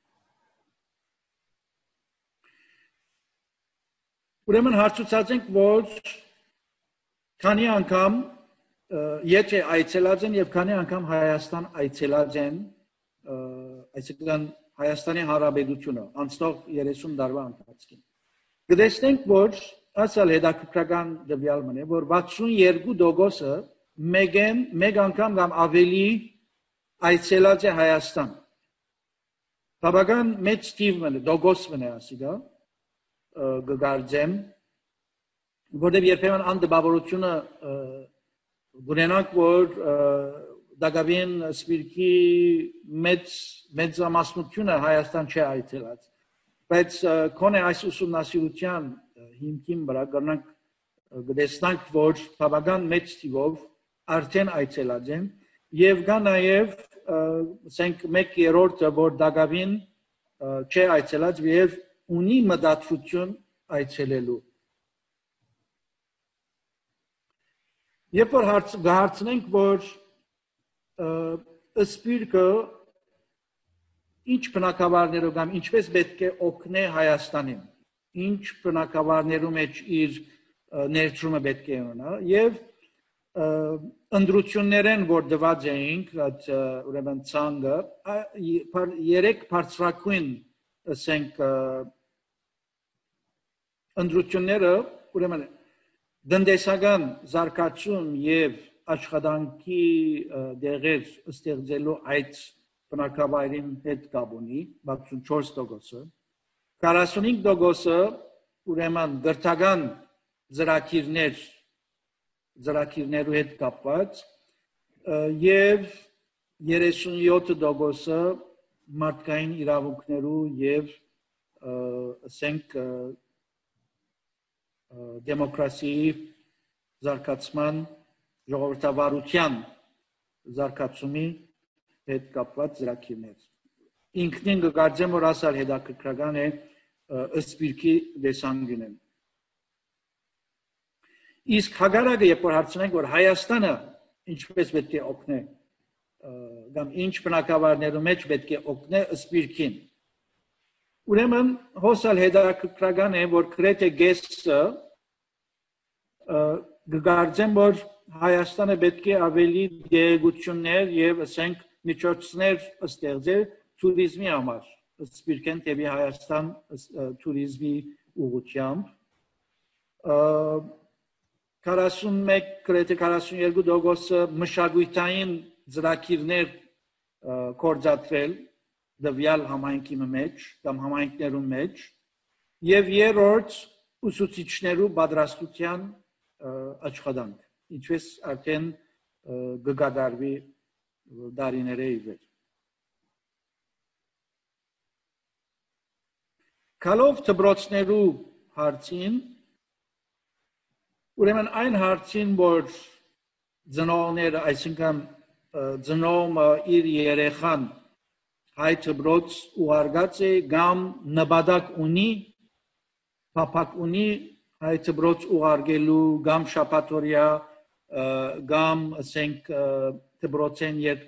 Ուրեմն հարցուցած ենք, որ քանի անգամ եթե այցելած են եւ քանի անգամ Հայաստան այցելած են, այսինքն Հայաստանի Հանրապետությունը անցնող երեսուն տարվա ընթացքում։ Գտեսնենք, որ ասալ հետաքրքրական դեպիալ մնե, որ վաթսունյերկու տոկոսը մեգեն մեկ անգամ կամ ավելի այցելած է Հայաստան։ Բավական մեծ թիվ մնե, տոկոս մնե ասիգա, գգարձեմ, որտեղ երբեմն անդբավորությունը գունենանք, որ դակավին սպիրկի մեծ մեծամասնությունը Հայաստան չէ այցելած, բայց կոնե այս ուսումնասիրության հիմքին վրա կրնանք գտեսնանք, որ բավական մեծ թիվով արդեն այցելած են եւ կա նաեւ ասենք մեկ երրորդը, որ դակավին չէ այցելած եւ ունի մտածություն այցելելու։ Երբ որ հարցնենք, որ սպիրկը ինչ բնակավարներով կամ ինչպես պետք է օգնե Հայաստանին, ինչ բնակավարներու մեջ իր ներդրումը պետք է ունենա եւ ընդրություններեն, որ դված էինք, ուրեմն ցանկը երեք բարձրակույն ասենք ընդրությունները, ուրեմն դնդեսական զարգացում եւ աշխատանքի դեղեր ստեղծելու այդ բնակավայրին հետ կապ ունի, վաթսունչորս տոկոսը, քառասունհինգ տոկոսը ուրեմն գրթական ծրագիրներ ծրագիրներու հետ կապված եւ երեսունյոթ տոկոսը մարդկային իրավունքներու եւ ասենք դեմոկրասիայի զարգացման ժողովրդավարության զարգացումի հետ կապված ծրագիրներ։ Ինքնին կգարձեմ, որ ասալ հետաքրքրական է սպիրկի դեսանգինեն։ Իսկ հակառակը, երբ որ հարցնենք, որ Հայաստանը ինչպես պետք է օգնե, կամ ինչ բնակավարներու մեջ պետք է օգնե սպիրկին։ Ուրեմն հոսալ հետաքրքրական է, որ գրեթե գեսը կգարձեմ, որ Հայաստանը պետք է ավելի դեղեցություններ եւ ասենք միջոցներ ստեղծել туриզմի համար, սպիրկեն տեւի Հայաստան туриզմի ուղղությամբ։ քառասունմեկ գրեթե քառասունյերկու տոկոսը մշակութային ծրագիրներ կործատրել դվյալ համայնքի մեջ կամ համայնքներու մեջ եւ երրորդ ուսուցիչներու պատրաստության աշխատանք, ինչպես արդեն կգադարվի դարիների իվեր։ Կալով դպրոցներու հարցին, ուրեմն այն հարցին, որ ծնողները, այսինքն ծնողը իր երեխան հայ դպրոց ուղարկած է կամ նպատակ ունի, փափակ ունի հայ դպրոց ուղարկելու կամ շաբաթօրյա կամ ասենք դպրոցեն երբ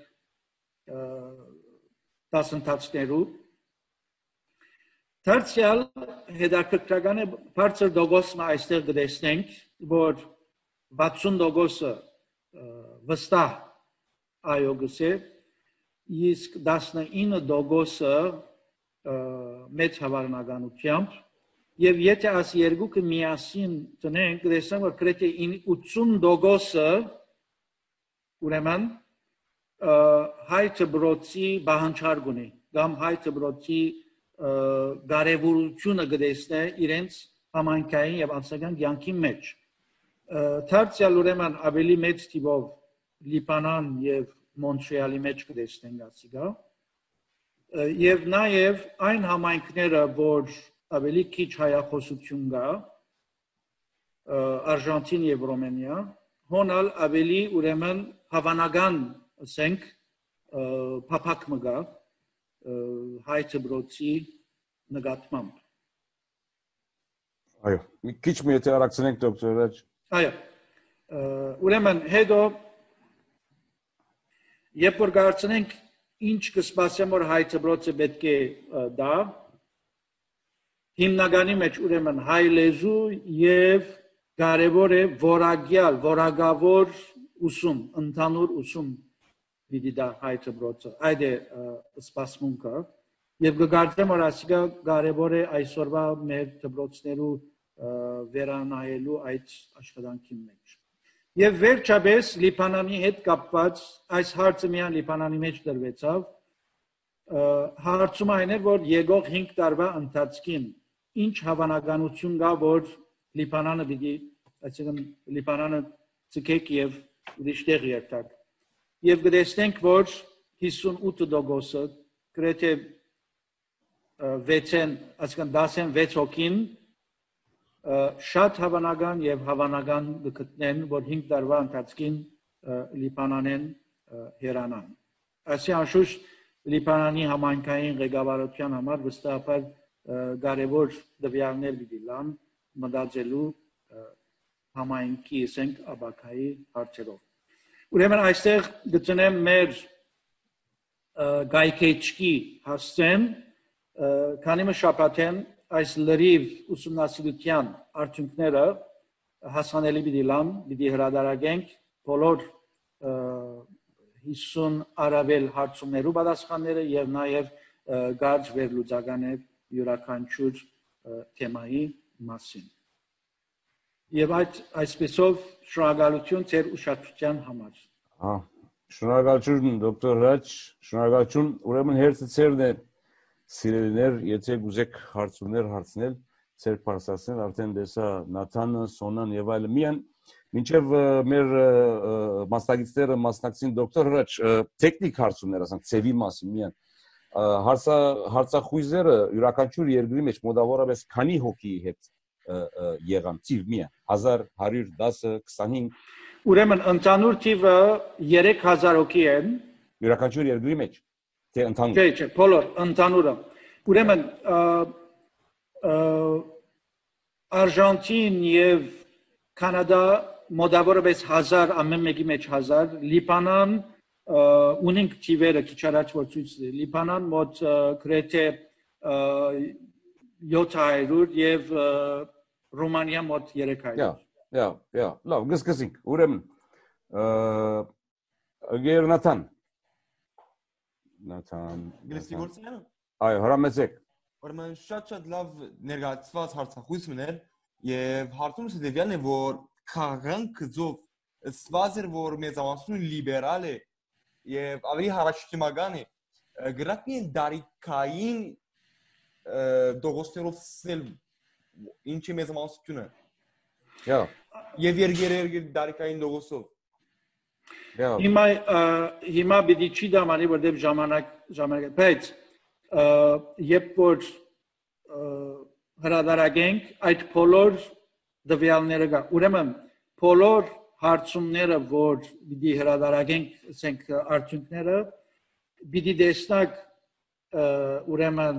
դասընթացներու Դարձյալ հետաքրքրական է բարձր տոկոսը այստեղ գտեսնենք, որ վաթսուն տոկոսը վստահ այո գսե, իսկ տասնինը տոկոսը մեծ հավանականությամբ, եւ եթե աս երկուքը միասին տնենք, գտեսնենք, որ գրեթե ութսուն տոկոսը ուրեմն հայ դպրոցի բանջարկ ունի, կամ հայ դպրոցի կարևորությունը գտեսնե իրենց համայնքային եւ անձնական կյանքի մեջ։ Դարձյալ ուրեմն ավելի մեծ թիվով Լիբանան եւ Մոնտրեալի մեջ գտեսնենք ասիգա։ Եվ նաեւ այն համայնքները, որ ավելի քիչ հայախոսություն կա, Արժանտին եւ Ռոմենիա, հոնալ ավելի ուրեմն հավանական ասենք փափակ մգա հայ դպրոցի նկատմամբ։ Այո, մի քիչ մի եթե արագցնենք դոկտոր Հրաչ։ Այո։ Ուրեմն հետո երբ որ կարծենք ինչ կսպասեմ, որ հայ դպրոցը պետք է դա, հիմնականի մեջ ուրեմն հայ լեզու եւ կարևոր է որակյալ, որակավոր ուսում, ընդհանուր ուսում պիտի դա հայ դպրոցը, այդ է սպասմունքը, եւ կգարտեմ, որ ասիկա կարևոր է այսօրվա մեր դպրոցներու վերանայելու այդ աշխատանքի մեջ։ Եվ վերջապես Լիբանանի հետ կապված այս հարցը միայն Լիբանանի մեջ դրվեցավ, հարցում այն էր, որ եկող հինգ տարվա ընթացքին ինչ հավանականություն կա, որ Լիբանանը պիտի, այսինքն Լիբանանը ցկեք եւ ուրիշտեղ երթակ։ Եվ կտեսնենք, որ հիսունութ տոկոսը գրեթե վեցեն, այսինքն տասնվեց հոգին շատ հավանական եւ հավանական գտնեն, որ հինգ տարվա ընթացքին Լիբանանեն հերանան։ Այսի անշուշտ Լիբանանի համայնքային ղեկավարության համար վստահաբար կարևոր դվյալներ պիտի լան մտածելու համայնքի ասենք աբակայի հարցերով։ Ուրեմն այստեղ գտնեմ մեր գայքեչքի հասցեն, քանի մը շաբաթեն այս լրիվ ուսումնասիրության արդյունքները հասանելի պիտի լան, պիտի հրադարագենք բոլոր հիսուն առավել հարցումներու պատասխանները եւ նաեւ կարճ վերլուծականներ յուրաքանչյուր թեմայի մասին։ Եվ այդ այսպեսով շնորհակալություն ձեր ուշադրության համար։ Հա, շնորհակալություն դոկտոր Հրաչ, շնորհակալություն, ուրեմն հերթը ձերն է սիրելիներ, եթե գուզեք հարցումներ հարցնել, ձեր փարսասեն արդեն դեսա Նաթանը, Սոնան եւ այլը միան մինչեւ մեր մասնագետները մասնակցին դոկտոր Հրաչ տեխնիկ հարցումներ, ասենք ծեվի մասին միան հարցա հարցախույզերը յուրաքանչյուր երկրի մեջ մոտավորապես քանի հոգի հետ եղան ծիվ միան հազար հարյուր դասը քսանհինգ Ուրեմն ընդհանուր թիվը երեք հազար հոգի են յուրաքանչյուր երկրի մեջ թե ընդհանուր Չէ, չէ, բոլոր ընդհանուրը Ուրեմն Արժանտին եւ Կանադա մոտավորապես հազար ամեն մեկի մեջ հազար Լիբանան ունենք թիվերը քիչ առաջ որ ցույց տվի Լիբանան մոտ գրեթե յոթ հարյուր եւ Ռումանիա մոտ երեք հարյուր Յա, յա, յա, լավ, գսկսենք ուրեմն Գերնաթան Նաթան Գրիգորյանը Այո, հրամեցեք Ուրեմն շատ-շատ լավ ներկայացված հարցախույզներ եւ հարցումս դեպիան է որ քաղաքացով սված էր որ մեծամասնություն լիբերալ է եւ ավելի հարաճճիմական է գրակին դարիքային դողոսներով սել ինչ է մեծամասնությունը Յա եւ երգեր դարիքային դողոսով Յա Հիմա հիմա պիտի չի դամանի որտեղ ժամանակ ժամանակ բայց երբ որ հրադարագենք այդ բոլոր դվյալները կա ուրեմն բոլոր հարցումները որ պիտի հրադարագենք ասենք արդյունքները պիտի տեսնակ ուրեմն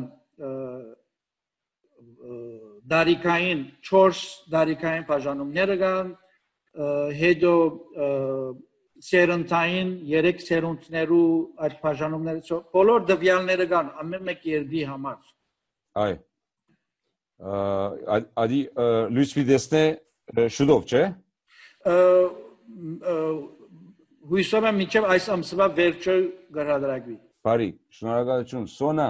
դարիքային չորս դարիքային բաժանումները կան հետո սերնդային երեք սերունդներու այդ բաժանումները բոլոր դվյալները կան ամեն մեկ երկրի համար Այ Ադի լույս վիդեսնե շուտով, չէ? Հույսով եմ մինչև այս ամսվա վերջը կհրադարագվի Բարի, շնորհակալություն, Սոնա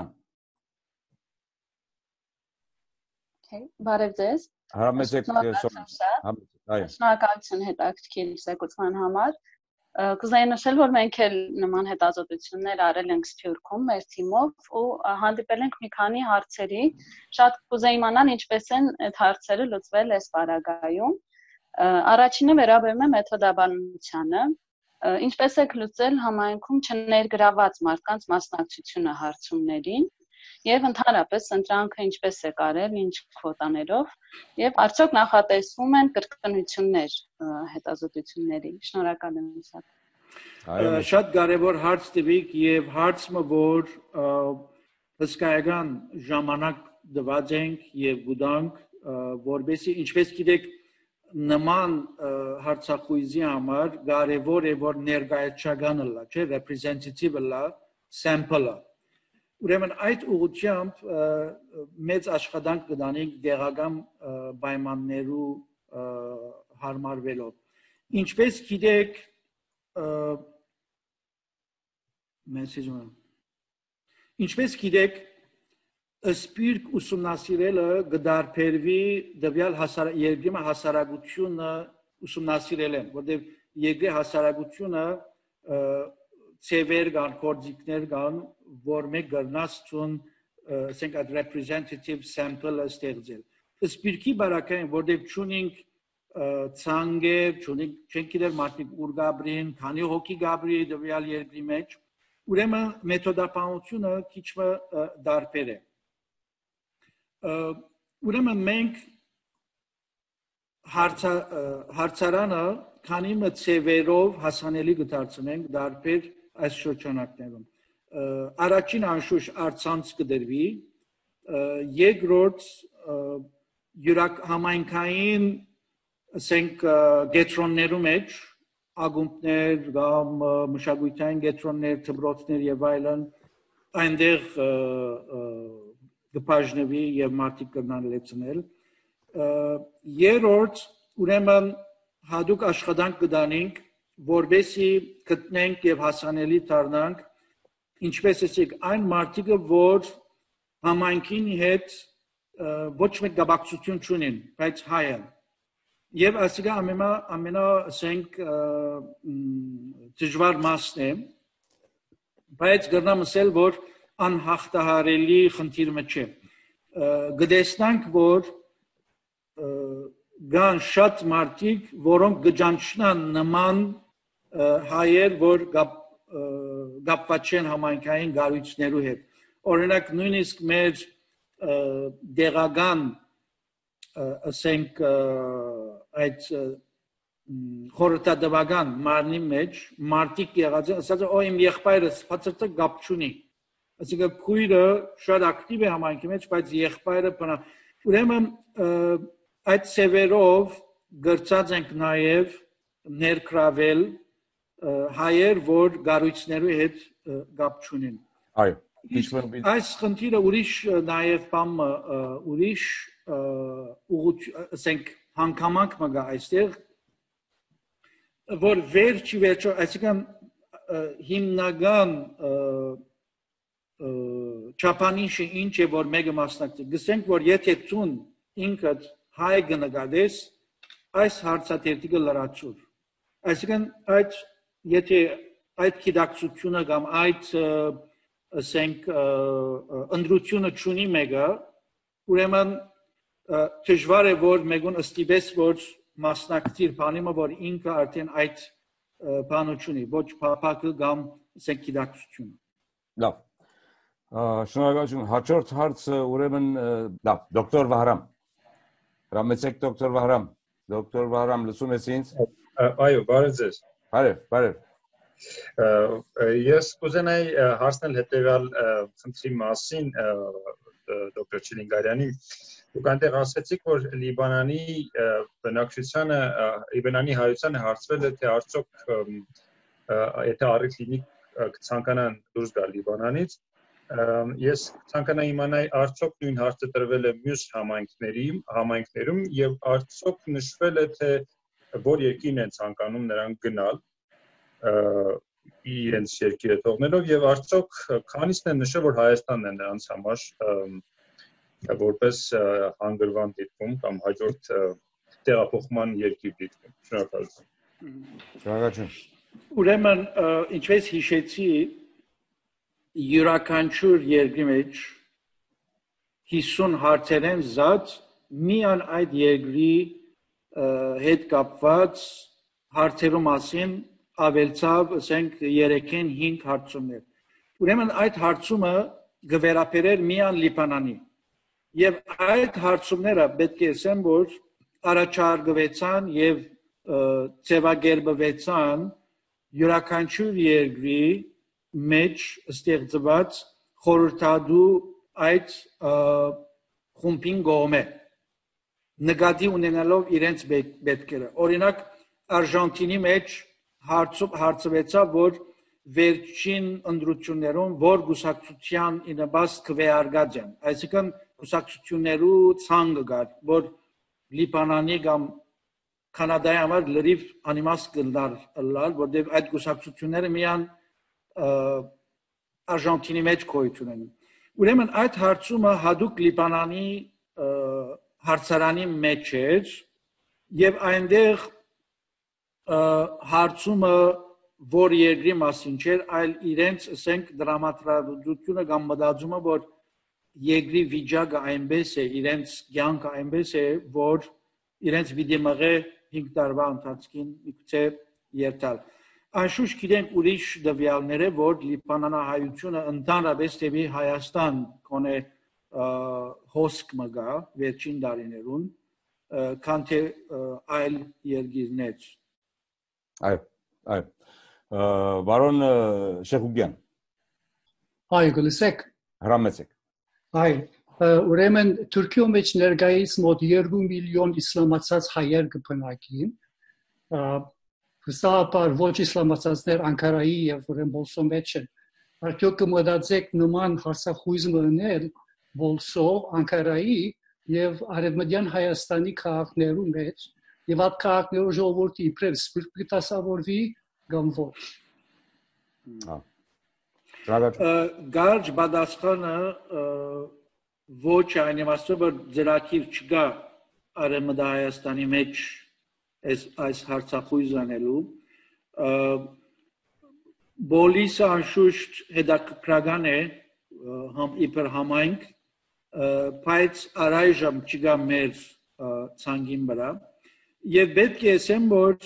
Բարև ձեզ Հրամեցեք Սոնա Շնորհակալություն հետաքրքիր զեկուցման համար Կուզեի նշել, որ մենք էլ նման հետազոտություններ արել ենք Սփյուռքում մեր թիմով ու հանդիպել ենք մի քանի հարցերի, շատ կուզեի իմանալ ինչպես են այդ հարցերը լուծվել այս պարագայում։ Առաջինը վերաբերում է մեթոդաբանությանը, ինչպես եք լուծել համայնքում չներգրաված մարդկանց մասնակցությունը հարցումներին եւ ընդհանրապես ընտրանքը ինչպես է կարել, ինչ քվոտաներով եւ արդյոք նախատեսվում են կրկնություններ հետազոտությունների։ Շնորհակալ եմ շատ։ Շատ կարեւոր հարց տվիք եւ հարցը որ հսկայական ժամանակ դված ենք եւ գուտանք որբեսի ինչպես գիտեք նման հարցախույզի համար կարեւոր է որ ներկայացականը լա, չէ, representative լա, sample-ը Ուրեմն այդ ուղղությամբ մեծ աշխատանք կդանենք դեղական պայմաններու հարմարվելով։ Ինչպես գիտեք, մեսեջը ինչպես գիտեք սպիրտ ուսումնասիրելը գդարբերվի դվյալ երկրի հասարակությունը ուսումնասիրել են որտեղ երկրի հասարակությունը ծևեր կան կորձիկներ կան որ մեկ գրնաց ցուն ասենք այդ representative sample-ը ստեղծել սպիրտի բարակային որտեղ ճունինգ ցանգեր ճունինգ չենք գիտեր մարդիկ ուր գաբրին քանի հոգի գաբրի դվյալ երկրի մեջ ուրեմն մեթոդապանությունը քիչ մը դարբեր է ուրեմն մենք հարցարանը քանի մը ծևերով հասանելի կդարձնենք դարբեր այս շրջանակներում առաջին անշուշտ արցանց կդրվի երկրորդ յուրակ համայնքային ասենք գետրոններու մեջ ագումբներ կամ մշակութային գետրոններ դպրոցներ եւ այլն այնտեղ գպաժնվի եւ մարդիկ կգնան լեցնել երրորդ ուրեմն հadoop աշխատանք կդանենք որբեսի գտնենք եւ հասանելի դառնանք ինչպես ասեք այն մարդիկը որ համայնքին հետ ոչ մեկ գաբակցություն չունեն բայց հայ են եւ ասիկա ամենա ամենա ասենք դժվար մասն է բայց գրնամ ասել որ անհաղթահարելի խնդիրը չէ գտեսնանք որ գան շատ մարդիկ որոնք գճանչնան նման հայեր որ գապված չեն համայնքային գարույցներու հետ օրինակ նույնիսկ մեր դեղական ասենք այդ խորհրդադվական մարմնի մեջ մարդիկ եղած են ասած օ իմ եղբայրս բացարձակ գապ չունի ասիկա քույրը շատ ակտիվ է համայնքի մեջ բայց եղբայրը բնա ուրեմն այդ սևերով գրծած ենք նաև ներկրավել հայեր որ գարույցներու հետ գապ չունեն այո այս խնդիրը ուրիշ նաև բամ ուրիշ ասենք հանգամանք մգա այստեղ որ վերջի վերջո այսինքն հիմնական չափանիշը ինչ է որ մեկը մասնակցի գսենք որ եթե ցուն ինքդ հայ գնագադես այս հարցաթերթիկը լրացուր այսինքն այդ եթե այդ գիտակցությունը կամ այդ ասենք ընդրությունը չունի մեկը ուրեմն դժվար է որ մեկուն ըստիպես որ մասնակցիր բանիմը որ ինքը արդեն այդ բանը չունի ոչ փափակը կամ ասենք գիտակցությունը լավ շնորհակալություն հաջորդ հարցը ուրեմն լավ դոկտոր Վահրամ հրամեցեք դոկտոր Վահրամ դոկտոր Վահրամ լսում ես ինձ այո բարև ձեզ բարև բարև ես կուզենայի հարցնել հետևյալ խնդրի մասին դոկտոր Չիլինգարյանի դուք այնտեղ ասացիք որ Լիբանանի բնակչությանը Լիբանանի հայությանը հարցվել է թե արդյոք եթե առիթ լինի կցանկանան դուրս գալ Լիբանանից ես ցանկանայի իմանալ արդյոք նույն հարցը տրվել է մյուս համայնքների համայնքներում եւ արդյոք նշվել է թե որ երկիրն են ցանկանում նրանք գնալ իրենց երկիրը թողնելով եւ արդյոք քանիսն են նշել որ Հայաստանն է նրանց համար որպես հանգրվան դիտվում կամ հաջորդ տեղափոխման երկիր դիտվում շնորհակալություն շնորհակալություն ուրեմն ինչպես հիշեցի յուրաքանչյուր երկրի մեջ հիսուն հարցեր են զատ միան այդ երկրի հետ կապված հարցերու մասին ավելցավ ասենք երեքեն հինգ հարցումներ ուրեմն այդ հարցումը գվերապերեր միան Լիբանանի եւ այդ հարցումները պետք է ասեմ որ առաջարկվեցան եւ ծավալագրվեցան յուրաքանչյուր երկրի մեջ ստեղծված խորհրդադու այդ խումբին գոմե նկատի ունենալով իրենց պետքերը օրինակ Արժանտինի մեջ հարցվեցավ որ վերջին ընդրություններում որ գուսակցության ինաբաս քվեարկած են այսինքն գուսակցություններու ցանկը գար որ Լիբանանի կամ Կանադայի համար լրիվ անիմաստ կլար, որտեղ այդ գուսակցությունները միան Արժանտինի մեջ գոյություն ունեն։ Ուրեմն այդ հարցումը հadoop Լիբանանի հարցարանի մեջ էր եւ այնտեղ հարցումը որ երկրի մասին չէր, այլ իրենց ասենք դրամատրությունը կամ մտածումը, որ երկրի վիճակը այնպես է, իրենց կյանքը այնպես է, որ իրենց վիդեմաղը հինգ տարվա ընթացքին միգուցե երթալ։ Անշուշտ գիտենք ուրիշ դվյալները, որ Լիբանանահայությունը ընդհանրապես դեպի Հայաստան կոնե հոսք մգա վերջին տարիներուն, քան թե այլ երկիրներ։ Այո, այո։ Բարոն Շեխուգյան։ Այո, գլսեք։ Հրամեցեք։ Այո, ուրեմն Թուրքիո մեջ ներկայիս մոտ երկու միլիոն իսլամացած հայեր կբնակին։ Վստահաբար ոչ իսլամացածներ Անկարայի եւ ուրեմն Բոլսո մեջ են։ Արդյոք կմտածեք նման հարցախույզը ունել Բոլսո, Անկարայի եւ Արևմտյան Հայաստանի քաղաքներու մեջ եւ այդ քաղաքներու ժողովրդի իբրև սպիրտ կտասավորվի կամ ոչ։ Գարջ բադասխանը ոչ այն իմաստով որ ծրագիր չկա Արևմտյան Հայաստանի մեջ այս հարցախույզը անելու բոլիսը անշուշտ հետաքրքրական է իբր համայնք բայց առայժմ չկա մեր ցանկին վրա եւ պետք է ասեմ որ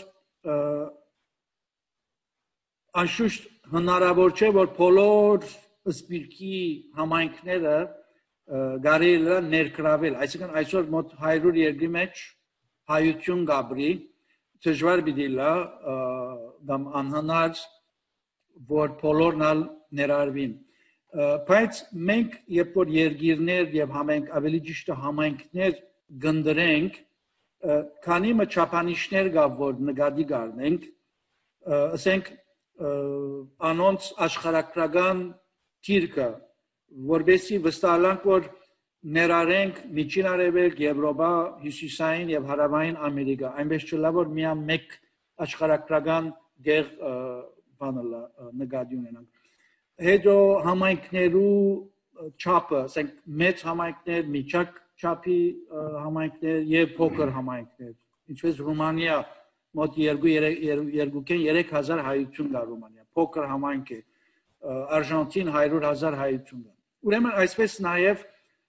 անշուշտ հնարավոր չէ որ բոլոր սպիրկի համայնքները կարելի է ներգրավել այսինքն այսօր մոտ հարյուր երկրի մեջ հայություն գաբրի դժվար պիտի լա կամ անհնար որ բոլորն ներառվին բայց մենք երբ որ երկիրներ եւ համենք ավելի ճիշտ համայնքներ գնդրենք քանի մը չափանիշներ կա որ նկատի գարնենք ասենք անոնց աշխարհագրական թիրքը որբեսի վստահանք որ ներառենք Միջին Արևելք, Եվրոպա, Հյուսիսային եւ Հարավային Ամերիկա այնպես չլա որ միայն մեկ աշխարհագրական դեր բանալա նկատի ունենանք հետո համայնքներու չափը ասենք մեծ համայնքներ, միջակ չափի համայնքներ եւ փոքր համայնքներ ինչպես Ռումանիա մոտ երկու երեք հազար հայություն կա Ռումանիա փոքր համայնք է Արժանտին հարյուր հազար հայություն կա ուրեմն այսպես նաեւ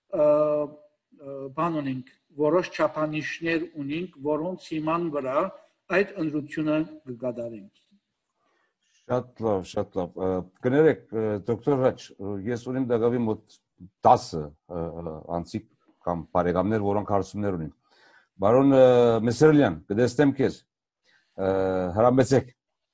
բան ունենք որոշ չափանիշներ ունենք որոնց հիման վրա այդ ընտրությունը կկատարենք Շատ լավ, շատ լավ։ Կներեք, դոկտոր Ռաջ, ես ունեմ դակավի մոտ տասը անցիկ կամ բարեկամներ, որոնք հարցումներ ունեն։ Բարոն Մեսրելյան, կդեսնեմ քեզ։ Հրամեցեք։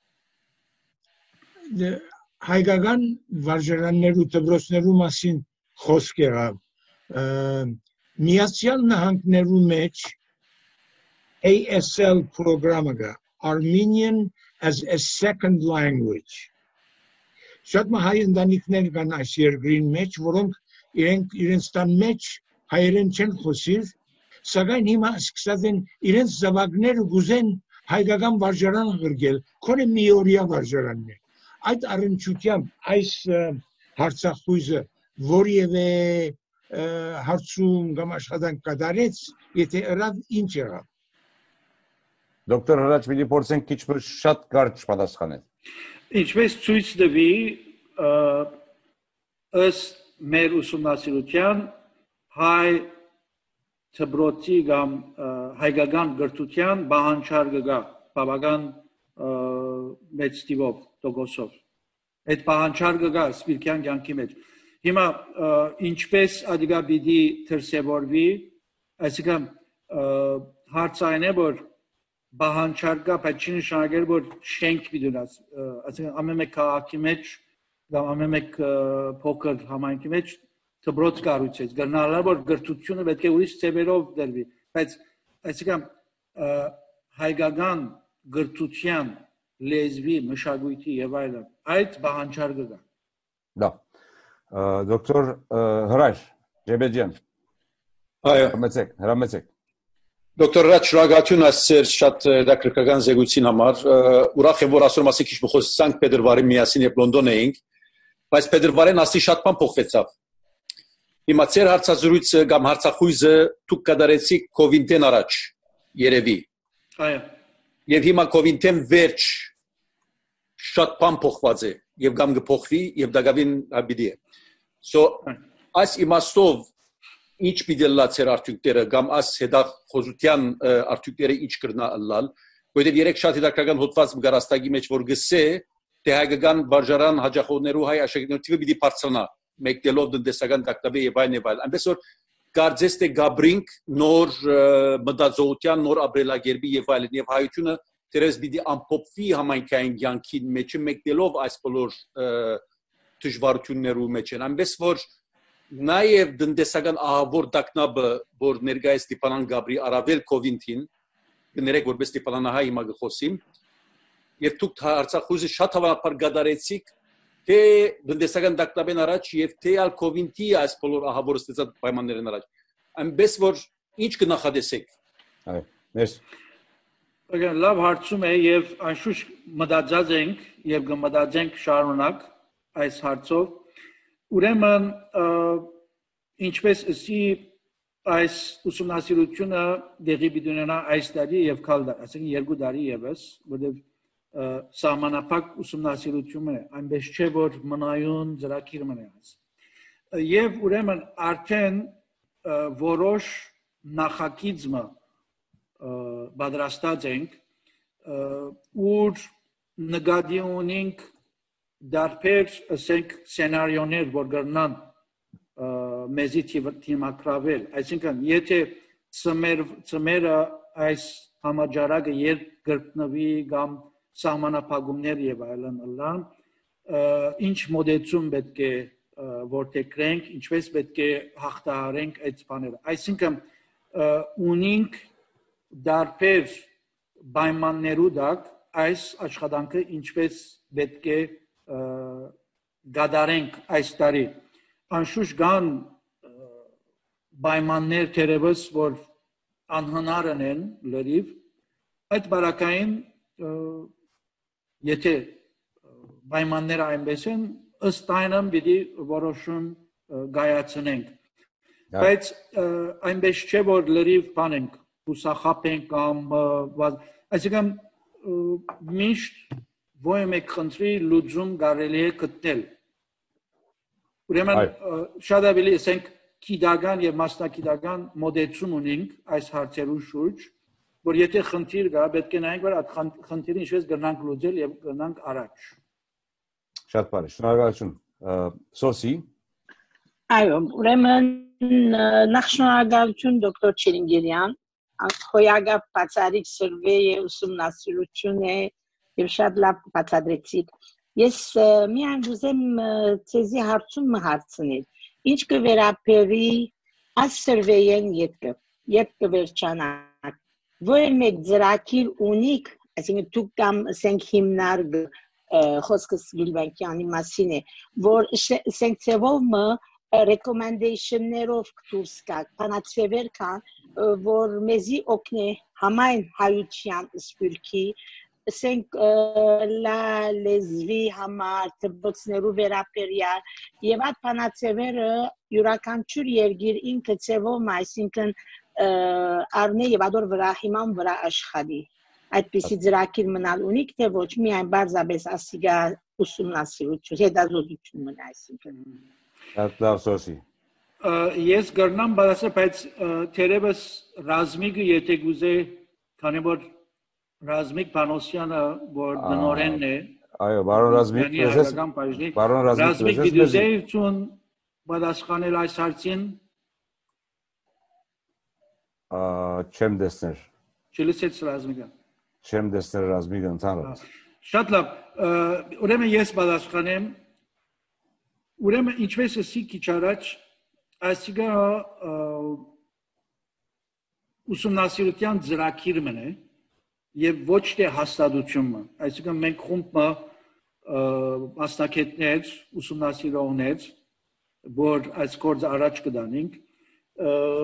Հայկական վարժարաններու դպրոցներու մասին խոսք եղավ։ Միացյալ Նահանգներու մեջ A S L պրոգրամը կա, Armenian as a second language. Շատ հայ ընտանիքներ կան այս երկրին մեջ, որոնք իրենք իրենց տան մեջ հայերեն չեն խոսիր, սակայն հիմա սկսած են իրենց զավակները գուզեն հայկական վարժարան ղրգել, քոնե միօրյա վարժարաններ։ Այդ առնչությամբ այս հարցախույզը որևէ հարցում կամ աշխատանք կատարեց, եթե ըրավ ինչ եղավ։ Դոկտոր Հրաչ, մի փորձենք քիչ շատ կարճ պատասխանել։ Ինչպես ցույց տվի, ըստ մեր ուսումնասիրության հայ դպրոցի կամ հայկական գրթության բանջարը կա, բավական մեծ տիպով, տոկոսով։ Այդ բանջարը կա սպիրկյան կյանքի մեջ։ Հիմա ինչպես ադիգա պիտի դրսևորվի, այսինքն հարցային է, որ բանջարկա բայց չի նշանակել որ շենք պիտունած այսինքն ամեն մեկ քաղաքի մեջ կամ ամեն մեկ փոքր համայնքի մեջ դպրոց կառուցեց գնալա որ գրթությունը պետք է ուրիշ ծևերով դերվի բայց այսինքն հայկական գրթության լեզվի մշակույթի եւ այլն այդ բանջարկը կա դա դոկտոր Հրաշ Ջեբեջյան այո հրամեցեք հրամեցեք Դոկտոր Հրաչ, շնորհակալություն այսօր շատ հետաքրքրական զեկույցին համար։ Ուրախ եմ, որ այսօր մասի քիչ խոսեցանք փետրվարի միասին երբ Լոնդոն էինք, բայց փետրվարին ասի շատ բան փոխվեցավ։ Հիմա ծեր հարցազրույցը կամ հարցախույզը դուք կդարեցիք կովիդեն առաջ, երևի։ Այո։ Եվ հիմա կովիդեն վերջ շատ բան փոխված է, եւ կամ կփոխվի, եւ դակավին հաբիդի է։ So այս իմաստով ինչ պիտի լացեր արդյունքները կամ աս հետախոզության արդյունքները ինչ կրնա ըլլալ, որովհետև երեք շատ հետաքրքրական հոդված մգարաստակի մեջ որ գսե, թե հայկական վարժարան հաջախոներու հայ աշակերտների թիվը պիտի բարձրանա, մեկտելով տնտեսական տակտաբե եւ այլն եւ այլն։ Այնպես որ կարծես թե գաբրինք նոր մտածողության, նոր ապրելակերպի եւ այլն եւ հայությունը դերես պիտի ամփոփվի համայնքային կյանքին մեջ մեկտելով այս բոլոր դժվարություններու մեջ են։ Այնպես որ Նաև տնտեսական ահավոր տակնաբը, որ ներկայիս Ստեփանան Գաբրի առավել կովիդին, կներեք որպես Ստեփանանահայ հիմա գխոսիմ, եւ դուք հարցախույզը շատ հավանաբար գդարեցիք, թե տնտեսական տակնաբեն առաջ եւ թե ալ կովիդի այս բոլոր ահավոր ստեցած պայմաններն առաջ։ Այնպես որ ինչ կնախադեսեք։ Այո, մեզ։ Ուրեմն լավ հարցում է եւ անշուշտ մտածած ենք եւ կմտածենք շարունակ այս հարցով։ Ուրեմն ինչպես ասի այս ուսումնասիրությունը դեղի բիդունենա այս տարի եւ քալ տարի, ասենք երկու տարի եւս, որտեղ սահմանափակ ուսումնասիրություն է, այնպես չէ որ մնայուն ծրագիր մնաց։ Եվ ուրեմն արդեն որոշ նախագիծը պատրաստած ենք, ուր նկատի ունենք դարբեր ասենք սցենարիոներ որ կրնան մեզի թիմակրավել, այսինքն եթե ծմեր ծմերը այս համաճարակը երբ կրկնվի կամ սահմանափակումներ եւ այլն ըլլան, ինչ մոդեցում պետք է որտեգրենք, ինչպես պետք է հաղթահարենք այդ բաները։ Այսինքն ունենք դարբեր պայմաններու դակ այս աշխատանքը ինչպես պետք է գադարենք այս տարի անշուշտ կան պայմաններ թերևս որ անհնարն են լրիվ այդ բարակային եթե պայմանները այնպես են ըստ այնմ պիտի որոշում գայացնենք բայց այնպես չէ որ լրիվ բան ենք հուսախապենք կամ այսինքն միշտ Ոյ մեկ քնտրի լուծում կարելի է գտնել։ Ուրեմն շատ ավելի ասենք գիտական եւ մասնակիտական մոդեցում ունենք այս հարցերու շուրջ, որ եթե խնդիր կա, պետք է նայենք որ այդ խնդիրը ինչպես կրնանք լուծել եւ կրնանք առաջ։ Շատ բարի, շնորհակալություն։ Սոսի։ Այո, ուրեմն նախ շնորհակալություն դոկտոր Չիլինգիրյան, հոյագա բացառիկ սրվեյ ուսումնասիրություն է Եվ շատ լավ բացատրեցիք։ Ես միայն ուզեմ ցեզի հարցում հարցնել։ Ինչ կվերապերի այս սրվեյեն յետքը, երբ կվերջանա։ Որ մեկ ծրագիր ունիք, այսինքն դուք կամ ասենք հիմնար խոսքս Գիլվանյանի մասին է, որ ասենք ծևով recommendation-ներով դուրս գա, բանացվեր կան, որ մեզի օգնի համայն հայության սպիրկի ասենք լա լեզվի համար տբոցներու վերապերյալ եւ այդ բանացևերը յուրաքանչյուր երկիր ինքը ծևով այսինքն արնե եւ ադոր վրա հիման վրա աշխատի այդպիսի ծրագիր մնալ ունիք թե ոչ միայն բարձաբես ասիգա ուսումնասիրություն հետազոտություն մնա այսինքն Շատ լավ Սոսի Ես գարնամ բացը բայց թերևս ռազմիկը եթե գուզե քանի որ Ռազմիկ Պանոսյանը որ դնորենն է Այո բարոն Ռազմիկ բարոն Ռազմիկ դիզեյցուն պատասխանել այս հարցին չեմ դեսներ Չլսեց Ռազմիկը Չեմ դեսներ Ռազմիկը ընդհանրապես Շատ լավ ուրեմն ես պատասխանեմ ուրեմն ինչպես էսի քիչ առաջ այսիգա ուսումնասիրության ծրագիրն է Եվ ոչ թե հաստատությունը, այսինքն մենք խումբը մասնակիցներ, ուսումնասիրողներ, որ այս գործը առաջ կդանենք,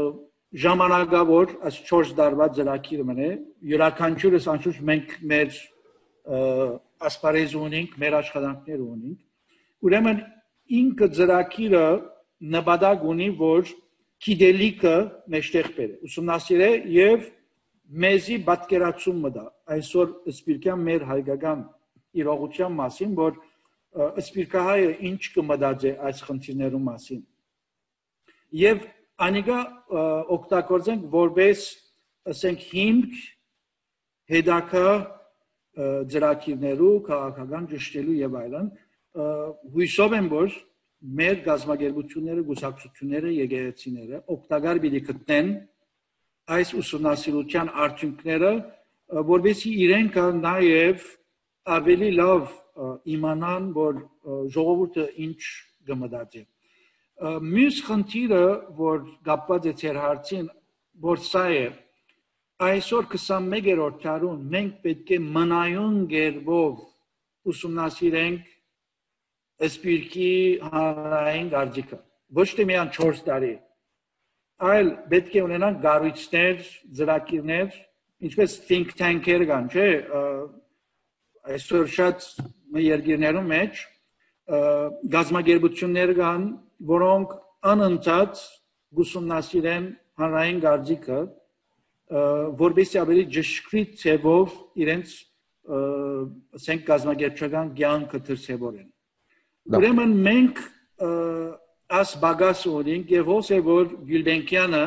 ժամանակավոր այս չորս տարվա ծրագիրը մնե յուրաքանչյուրս անշուշտ մենք մեր ասպարեզ ունենք, մեր աշխատանքներ ունենք։ Ուրեմն ինքը ծրագիրը նպատակ ունի, որ գիտելիքը մեջտեղ բերե, ուսումնասիրե եւ մեզի պատկերացում մտա այսօր սպիրկյան մեր հայկական իրողության մասին, որ սպիրկահայը ինչ կմտածի այս խնդիրներու մասին։ Եվ անիկա օգտագործենք որպես, ասենք, հիմք հետաքա ծրագիրներու, քաղաքական ճշտելու եւ այլն, հույսով եմ, որ մեր գազագերբությունները, գուսակցությունները, եկեղեցիները օգտակար պիտի գտնեն այս ուսումնասիրության արդյունքները, որովհետեւ իրենք նաեւ ավելի լավ իմանան, որ ժողովուրդը ինչ կմտածի։ Մյուս խնդիրը, որ կապված է ձեր հարցին, որ սա է, այսօր քսանմեկերորդ դարում մենք պետք է մնայուն գերբով ուսումնասիրենք սպիրկի հանրային գարցիկը, ոչ թե միայն չորս տարի, այլ պետք է ունենանք կառույցներ, ծրագիրներ, ինչպես think tank-եր կան, չէ՞, այսօր շատ երկրներում մեջ գազագերբություններ կան, որոնք անընդհատ ուսումնասիրեն հանրային գարցիկը, որովհետեւ ավելի ճշգրիտ ձևով իրենց ասենք գազագերբչական կյանքը դրսևորեն։ Ուրեմն մենք աս բագաս ունենք եւ ոսե որ Գյուլբենկյանը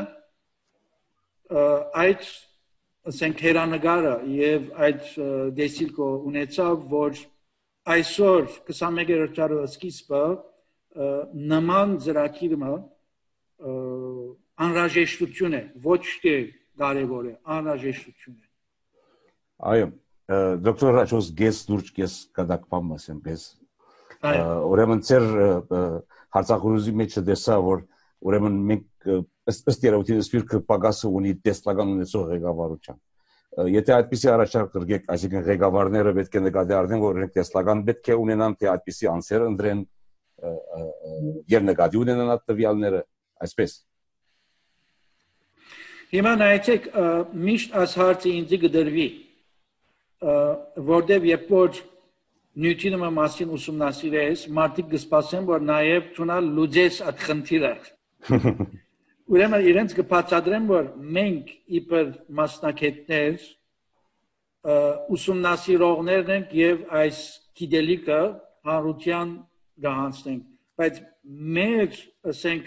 այդ ասենք հերանագարը եւ այդ դեսիլկո ունեցավ, որ այսօր քսանմեկերորդ դարի սկիզբը նման ծրագիրը անհրաժեշտություն է, ոչ թե կարևոր է, անհրաժեշտություն է։ Այո, դոկտոր Ռաչոս գես դուրջ գես կդակպամ ասեմ գես։ Ուրեմն ծեր հարցախորուզի մեջ դեսա, որ ուրեմն մենք ըստ երևույթին սպիրկը պակասը ունի տեսլական ունեցող ղեկավարության։ Եթե այդպիսի առաջարկ կրգեք, այսինքն ղեկավարները պետք է նկատի առնեն, որ իրենք տեսլական պետք է ունենան, թե այդպիսի անձեր ընտրեն եւ նկատի ունենան այդ տվյալները, այսպես։ Հիմա նայեցեք, միշտ այս հարցը ինձ կդրվի, որտեղ երբ որ նյութինը մասին ուսումնասիրես, մարդիկ կսպասեն, որ նաև թունալ լուծես այդ խնդիրը։ Ուրեմն իրենց կբացատրեմ, որ մենք իբր մասնակիցներ ուսումնասիրողներն ենք եւ այս գիտելիքը հանրության գահանցնենք, բայց մեր, ասենք,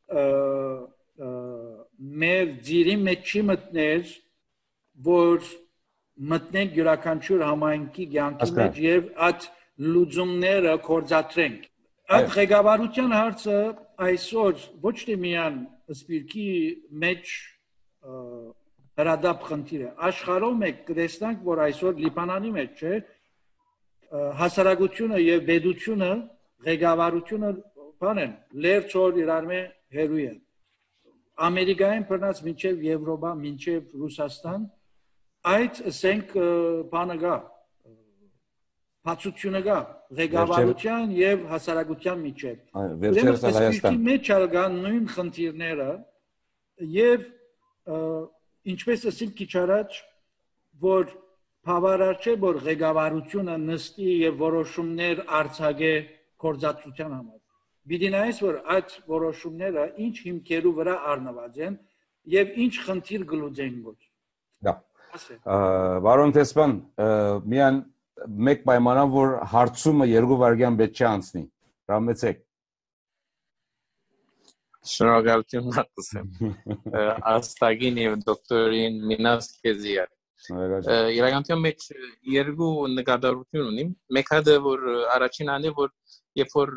մեր ձիրի մեջ չի մտներ, որ մտնենք յուրաքանչյուր համայնքի կյանքի մեջ եւ այդ լուծումները կորցատրենք։ Այդ ղեկավարության հարցը այսօր ոչ թե միայն սպիրկի մեջ հրադապ խնդիր է, աշխարհում մենք կտեսնանք, որ այսօր Լիբանանի մեջ չէ, հասարակությունը եւ պետությունը, ղեկավարությունը բան են, լերչոր իրար մե հերույ են։ Ամերիկայում բռնած մինչև Եվրոպա, մինչև Ռուսաստան, այդ ասենք բանը կա, բացությունը կա, ղեկավարության եւ հասարակության միջև։ Ուրեմն սպիրկի մեջ կան նույն խնդիրները եւ ինչպես ասենք քիչ առաջ, որ բավարար չէ, որ ղեկավարությունը նստի եւ որոշումներ արձակե կորզածության համար։ Պիտի նայես, որ այդ որոշումները ինչ հիմքերու վրա առնված են եւ ինչ խնդիր գլուծեն որ։ Դա։ Բարոն Տեսպան, միան մեկ պայմանով, որ հարցումը երկու վայրկյան պետք է անցնի։ Հրամեցեք։ Շնորհակալություն հատկացեմ։ Աստագին եւ դոկտորին Մինաս Քեզիա։ Իրականության մեջ երկու նկատառություն ունիմ։ Մեկ հատը որ առաջին անի որ երբ որ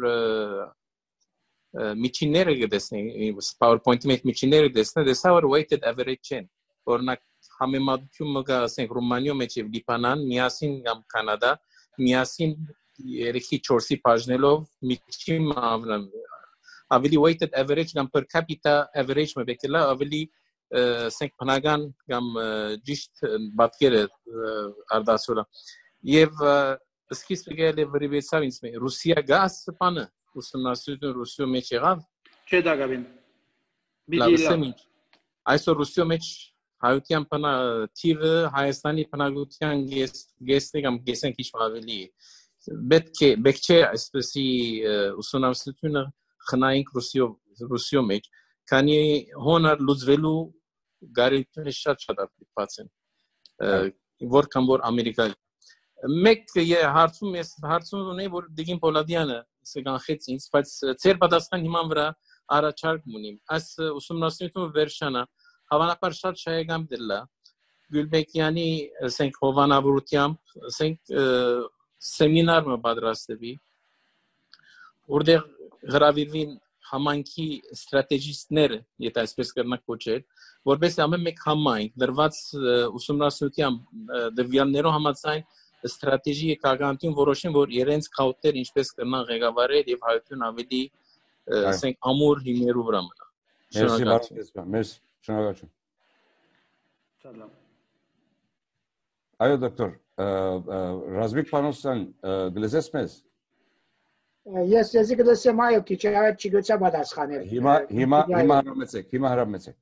միջինները կտեսնի, PowerPoint-ի մեջ միջինները կտեսնի, դեսա որ weighted average են։ Օրինակ համեմատությունը կա, ասենք Ռումանիա մեջ եւ Լիբանան, միասին կամ Կանադա, միասին երեքի չորսի բաժնելով միջին ավելի weighted average կամ per capita average մը բեկելա ավելի ասենք բնական կամ ճիշտ բատկերը արդասուրա։ Եվ սկիզբը գալի վրիվեցավ ինձ մեջ Ռուսիա գաս բանը ուսումնասիրություն Ռուսիա մեջ եղավ։ Չէ դակավին։ Լավսեմինչ։ Այսօր Ռուսիո մեջ հայության բնա թիվը Հայաստանի բնակության գեստի կամ գեսեն քիչ ավելի պետք է պետք չէ այսպեսի ուսումնասիրությունը խնայենք Ռուսիո Ռուսիո մեջ քանի հոնար լուծվելու գարեջները շատ շատ արտիպած են որքան որ Ամերիկա մեկ հարցում ես հարցում ունեի որ Դիգին Պոլադյանը սկանխեց ինձ բայց ծեր պատասխան հիման վրա առաջարկ ունիմ այս ուսումնասիրությունը վերջանա հավանաբար շատ շահեկան դելա Գյուլբեկյանի ասենք հովանավորությամբ ասենք սեմինար մը պատրաստվի որտեղ հրավիրվին համանքի ստրատեգիստները եթե այսպես կրնակ կոչել որպես ամեն մեկ համայնք դրված ուսումնասիրությամբ դվյալներով համաձայն ստրատեգիա կարգանտին որոշեն որ իրենց քաուտեր ինչպես կրնան ղեկավարել եւ հայություն ավելի ասենք ամուր հիմերու վրա մնա Մերսի բարոյական մերսի շնորհակալություն Սալամ Այո դոկտոր Ռազմիկ Պանոսյան գլեզես մեզ Ես ես գլեսեմ այո քիչ առաջ չգծա պատասխանել Հիմա հիմա հիմա հրամեցեք հիմա հրամեցեք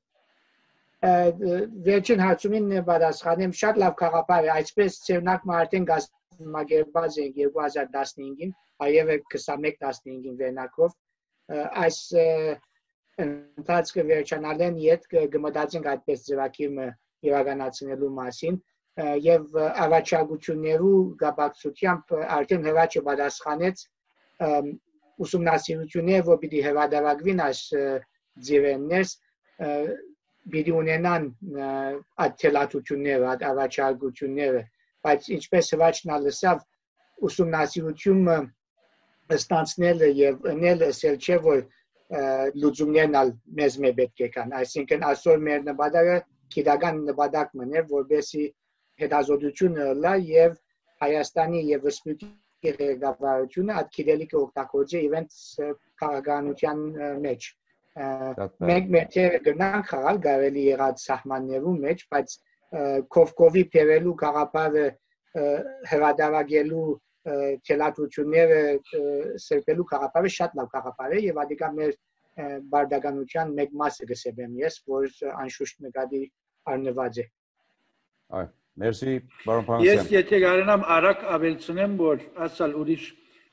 Վերջին հարցումին պատասխանեմ շատ լավ խաղապար է այսպես ծերնակ մարտին գազմագերբած են երկու հազար տասնհինգին այև քսանմեկ տասնհինգին վերնակով այս ընթացքը վերջանալեն իդ կմտածենք այդպես ձևակիրը իրականացնելու մասին եւ առաջարկություններու գաբակցությամբ արդեն հրաչը պատասխանեց ուսումնասիրությունները որ պիտի հրադարակվին այս ձևերներս պիտի ունենան այդ թելատությունները, այդ առաջարկությունները, բայց ինչպես հրաչն լսավ ուսումնասիրությունը ստանցնելը եւ ընելը ասել չէ որ լուծումներն ալ մեզ մե պետք է կան, այսինքն այսօր մեր նպատակը գիտական նպատակ մներ, որովհետեւ հետազոտությունը լա եւ Հայաստանի եւ Սպյուտնիկի ղեկավարությունը այդ գիտելիքը օգտագործի իրենց քաղաքականության մեջ Մենք մեր գնանք խաղալ գարելի եղած սահմաններու մեջ, բայց կովկովի պերելու գաղապարը հրադարագելու թելատությունները սրպելու գաղապարը շատ լավ գաղապար է և ադիկա մեր բարդականության մեկ մասը գսեբեմ ես, որ անշուշտ նկատի արնված է։ Այ, մերսի, բարոն Պանոսյան։ Ես եթե կարենամ արագ ավելցնեմ, որ ասալ ուրիշ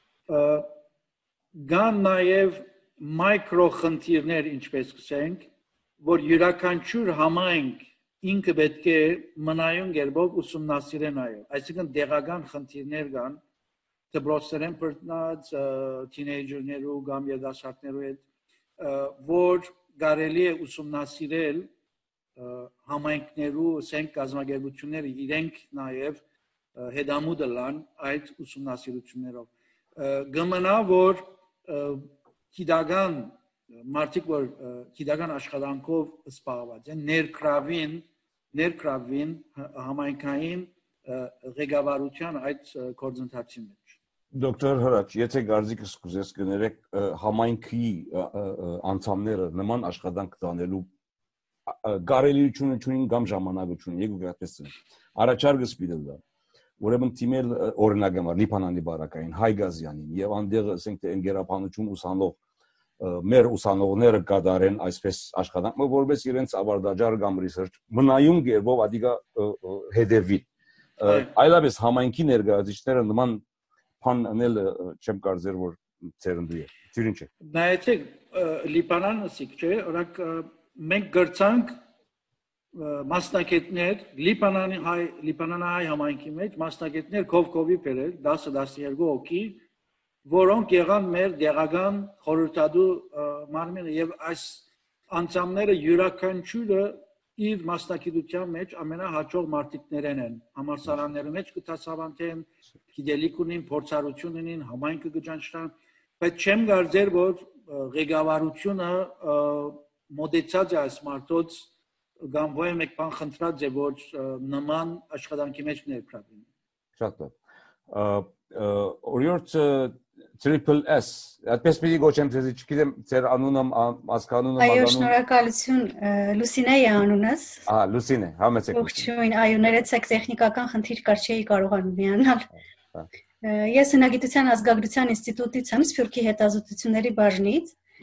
գան նաև մայկրո խնդիրներ ինչպես կսենք, որ յուրաքանչյուր համայնք ինքը պետք է մնայուն գերբով ուսումնասիրեն այո, այսինքն դեղական խնդիրներ կան, դպրոցներեն բռնած, թինեյջերներու կամ երիտասարդներու հետ, որ կարելի է ուսումնասիրել համայնքներու ասենք կազմակերպությունները իրենք նաև հետամուտ լան այդ ուսումնասիրություններով։ Գմնա որ Գիտական մարդիկ որ գիտական աշխատանքով զբաղված են ներկրավին ներկրավին համայնքային ղեկավարության այդ գործընթացի մեջ Դոկտոր Հրաչ, եթե գարձիկս կուզես կներեք համայնքի անդամները նման աշխատանք տանելու կարելիությունը չունին կամ ժամանակություն եկու գտեսին առաջարկս պիտի դա Ուրեմն թիմել օրինակ համար Լիբանանի բարակային Հայգազյանին եւ անդեղ ասենք թե ընկերապանություն ուսանող մեր ուսանողները կդարեն այսպես աշխատանք, որպես իրենց ավարտաճար կամ research մնայուն գերբով ադիգա հետևի։ Այլապես համայնքի ներկայացիչները նման բան անել չեմ կարծեր որ ծերնդու է։ Դյուրին չէ։ Նայեցեք Լիբանանը սիկ չէ, օրինակ մենք գրցանք մասնակիցներ Լիբանանի հայ Լիբանանահայ համայնքի մեջ մասնակիցներ կովկովի բերել դասը դասերկու օքի որոնք եղան մեր դեղական խորհրդատու մարմինը եւ այս անձամները յուրաքանչյուրը իր մասնակցության մեջ ամենահաջող մարտիկներն են համալսարանների մեջ կտասավանդեն գիտելիք ունին փորձառություն ունին համայնքը գճանչտան բայց չեմ կարծեր որ ղեկավարությունը մոդեցած է այս մարտոց կամ ոյ մեկ բան խնդրած է որ նման աշխատանքի մեջ ներկրավին Շատ լավ օրիորդ Triple S այդպես պիտի գոչեմ ձեզ չգիտեմ ձեր անունը ազգանունը Այո շնորհակալություն Լուսինե է անունս Ահա Լուսինե համեցեք Ողջույն այո ներեցեք տեխնիկական խնդիր կար չէի կարողանում միանալ Ես հնագիտության ազգագրության ինստիտուտից եմ Սփյուռքի հետազոտությունների բաժնից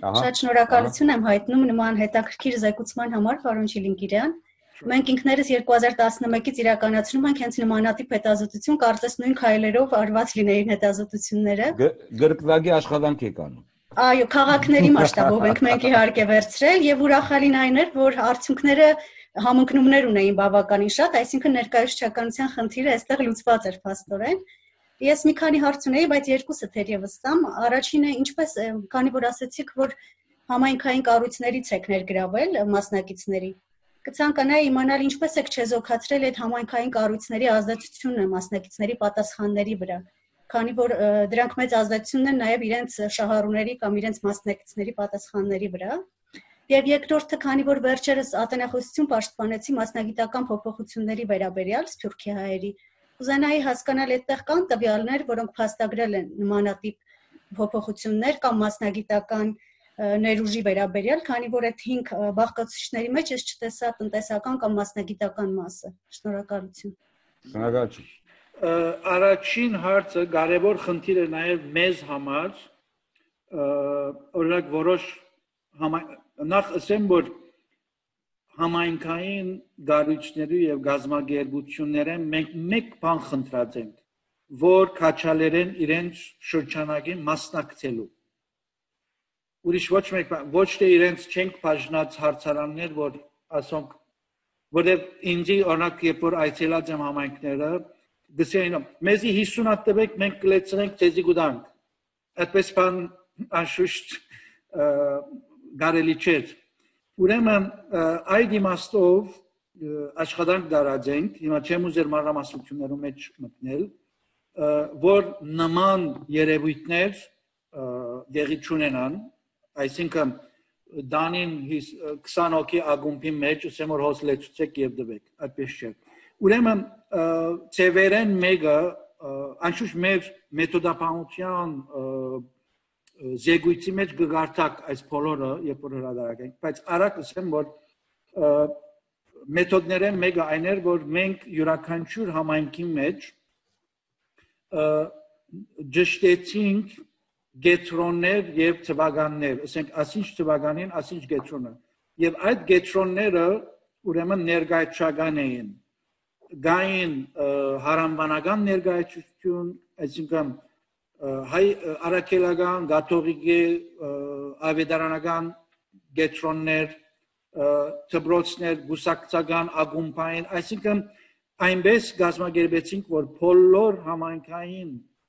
Շատ շնորհակալություն եմ հայտնում նման հետաքրքիր զեկուցման համար, պարոն Չիլինգիրյան։ Մենք ինքներս երկու հազար տասնմեկից իրականացնում ենք հենց նմանատիպ հետազոտություն, կարծես նույն քայլերով արված լինեին հետազոտությունները։ Գրկվագի աշխատանք եք անում։ Այո, քաղաքների մասշտաբով ենք մենք իհարկե վերցրել եւ ուրախալին այն էր, որ արդյունքները համընկնումներ ունեին բավականին շատ, այսինքն ներկայացուցչականության խնդիրը այստեղ լուծված էր փաստորեն։ Ես մի քանի հարց ունեի, բայց երկուսը թերևս տամ։ Առաջինը, ինչպես, քանի որ ասացիք, որ համայնքային կառույցներից եք ներգրավել մասնակիցների, կցանկանայի իմանալ ինչպես եք չեզոքացրել այդ համայնքային կառույցների ազդեցությունը մասնակիցների պատասխանների վրա, քանի որ դրանք մեծ ազդեցություն են նաև իրենց շահառուների կամ իրենց մասնակիցների պատասխանների վրա։ Եվ երկրորդը, քանի որ վերջերս ատենախոսություն պաշտպանեցի մասնագիտական փոփոխությունների վերաբերյալ սփյուռքի հայերի, կուզենայի հասկանալ այդտեղ կան տվյալներ, որոնք փաստագրել են նմանատիպ փոփոխություններ կամ մասնագիտական ներուժի վերաբերյալ, քանի որ այդ հինգ բաղկացուցիչների մեջ ես չտեսա տնտեսական կամ մասնագիտական մասը։ Շնորհակալություն։ Շնորհակալություն։ Առաջին հարցը կարևոր խնդիր է նաև մեզ համար, օրինակ որոշ նախ ասեմ, որ համայնքային գարույցների եւ գազագերբությունները մենք մեկ բան խնդրած ենք, որ քաչալերեն իրենց շրջանագին մասնակցելու։ Ուրիշ ոչ մեկ բան, ոչ թե իրենց չենք բաժնած հարցարաններ, որ ասոնք, որտեղ ինձի օրինակ երբ որ այցելած եմ համայնքները, գսեին մեզի հիսուն հատ տվեք, մենք կլեցնենք ցեզի գուտանք։ Այդպես բան անշուշտ գարելի չէր։ Ուրեմն այդ իմաստով աշխատանք դարած ենք, հիմա չեմ ուզեր մանրամասնություններում մեջ մտնել, որ նման երևույթներ դեղի չունենան, այսինքն դանին քսան հոգի ագումբի մեջ ուսեմ որ հոս լեցուցեք եւ դվեք, այդպես չէ։ Ուրեմն ծևերեն մեկը անշուշտ մեր մեթոդապանության զեկույցի մեջ կգարտակ այս բոլորը, երբ որ հրադարակ ենք, բայց արագ ասեմ, որ մեթոդներեն մեկը այն էր, որ մենք յուրաքանչյուր համայնքի մեջ ճշտեցինք գետրոններ եւ թվականներ, ասենք ասինչ թվականին, ասինչ գետրոնը։ Եվ այդ գետրոնները ուրեմն ներկայացական էին։ Գային հարանբանական ներկայացություն, այսինքն հայ արաքելական, գաթողիկե, ավետարանական գետրոններ, թբրոցներ, բուսակցական, ագումբային, այսինքն այնպես գազմագերբեցինք, որ բոլոր համայնքային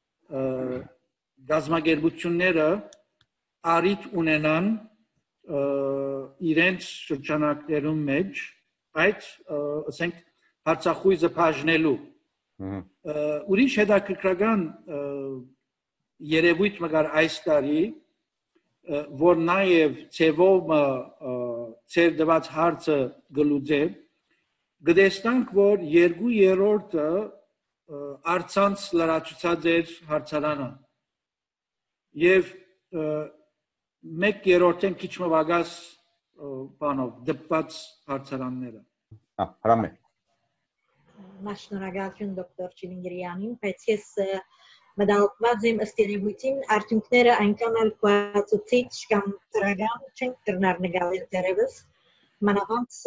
գազմագերբությունները առիթ ունենան իրենց շրջանակներում մեջ այդ, ասենք, հարցախույզը բաժնելու։ Ուրիշ հետաքրքրական երևույթ մգար այս տարի, որ նաև ծևով ծեր դված հարցը գլուծե, գտեսնանք, որ երկու երրորդը առցանց լրացուցած էր հարցարանը եւ մեկ երրորդն քիչ մվագած բանով դպված հարցարանները։ Հրամե։ Շնորհակալություն դոկտոր Չիլինգիրյանին, բայց ես մտահոգված եմ ըստ երևույթին արդյունքները այնքան էլ կայացուցիչ կամ դրական չեն կրնար նկատել դերևս, մանավանդ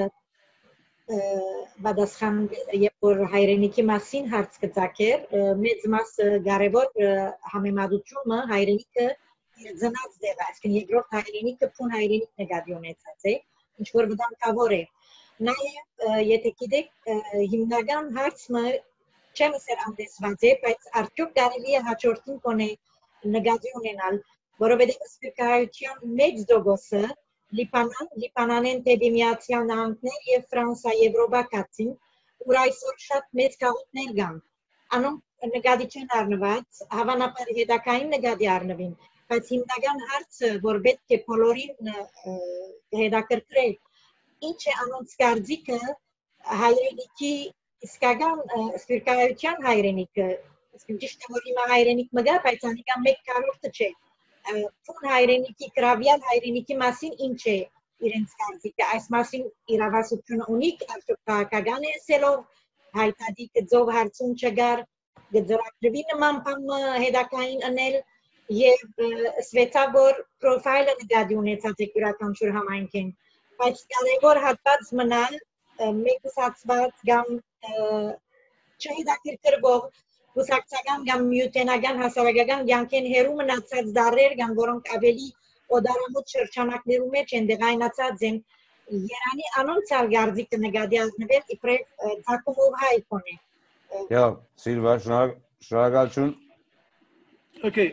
պատասխան երբ որ հայրենիքի մասին հարց կծագեր, մեծ մասը կարևոր համեմատությունը հայրենիքը իր ծնած դեղը, այսինքն երկրորդ հայրենիքը փուն հայրենիք նկատի ունեցած է, ինչ որ վտանգավոր է։ Նաև եթե գիտեք հիմնական հարցը չեմ ասել անդեսված է, բայց արդյոք կարելի է հաջորդին կոնե նկատի ունենալ, որովհետև սպիրկահայության մեծ դոգոսը Լիբանան, Լիբանանեն դեպի Միացյալ Նահանգներ եւ Ֆրանսիա, Եվրոպա կացին, ուր այսօր շատ մեծ գաղութներ կան։ Անոնք նկատի չեն առնված, հավանաբար հետակային նկատի առնվին, բայց հիմնական հարցը, որ պետք է բոլորին հետաքրքրի, ինչ է անոնց կարծիքը հայրենիքի իսկական սպիրկահայության հայրենիքը, ճիշտ է որ հիմա հայրենիք մգա, բայց անիկա մեկ կարորդը չէ։ Փուն հայրենիքի, գրավյալ հայրենիքի մասին ինչ է իրենց կարծիքը, այս մասին իրավասությունը ունիք, արդյոք քաղաքական է ասելով, հայտարարի գծով հարցում չգար, գծորագրվի նման բան հետակային անել, եւ Սվետաբոր պրոֆայլը նկատի ունեցած է յուրաքանչյուր համայնքին, բայց կարևոր հատված մնալ մեկուսացված կամ չհետաքրքրվող կուսակցական կամ միութենական հասարակական կյանքեն հեռու մնացած դառեր կամ որոնք ավելի օդարամոտ շրջանակներու մեջ են դեղայնացած են Երանի անոնցալ գարձիկը նկատի ազնվել իբրև ցակումով հայկոն է Yeah, Silva, շնորհակալություն Okay,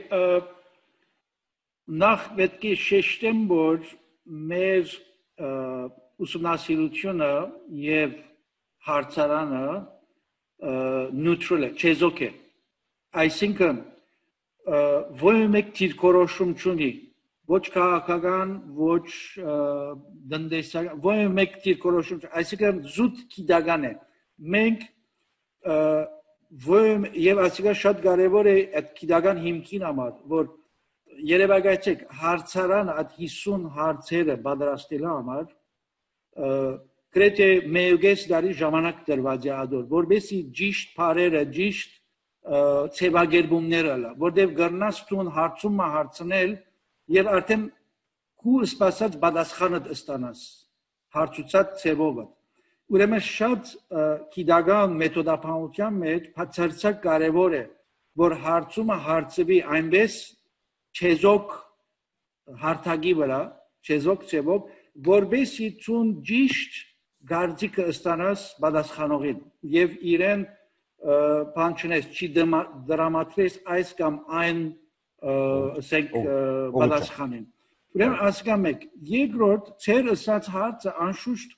նախ պետք է շեշտեմ, որ մեր ուսումնասիրությունը եւ հարցարանը neutral է, չեզոք է։ Այսինքն ոչ մեկ դիրքորոշում չունի, ոչ քաղաքական, ոչ տնտեսական, ոչ մեկ դիրքորոշում, այսինքն զուտ գիտական է։ Մենք Եվ այսինքն շատ կարևոր է այդ գիտական հիմքին համար, որ երևակայեցեք հարցարանը այդ հիսուն հարցերը պատրաստելու համար գրեթե մեկ տարի ժամանակ տրված է ադոր, որովհետեւ ճիշտ բառերը, ճիշտ ցեվագերբումները լա, որտեղ գռնաս տուն հարցումը հարցնել եւ արդեն քու սպասած պատասխանը ստանաս հարցուցած ցևով Ուրեմն շատ գիտական մեթոդապահության մեջ բացարձակ կարևոր է, որ հարցումը հարցվի այնպես չեզոք հարթակի վրա, չեզոք ցևով, որովհետեւ ցուն ճիշտ գարձիկը ստանաս պատասխանողին եւ իրեն բան չնես, չի դրամատրես այս կամ այն ասենք պատասխանին։ Ուրեմն ասկամ եք, երկրորդ ծեր ասած հարցը անշուշտ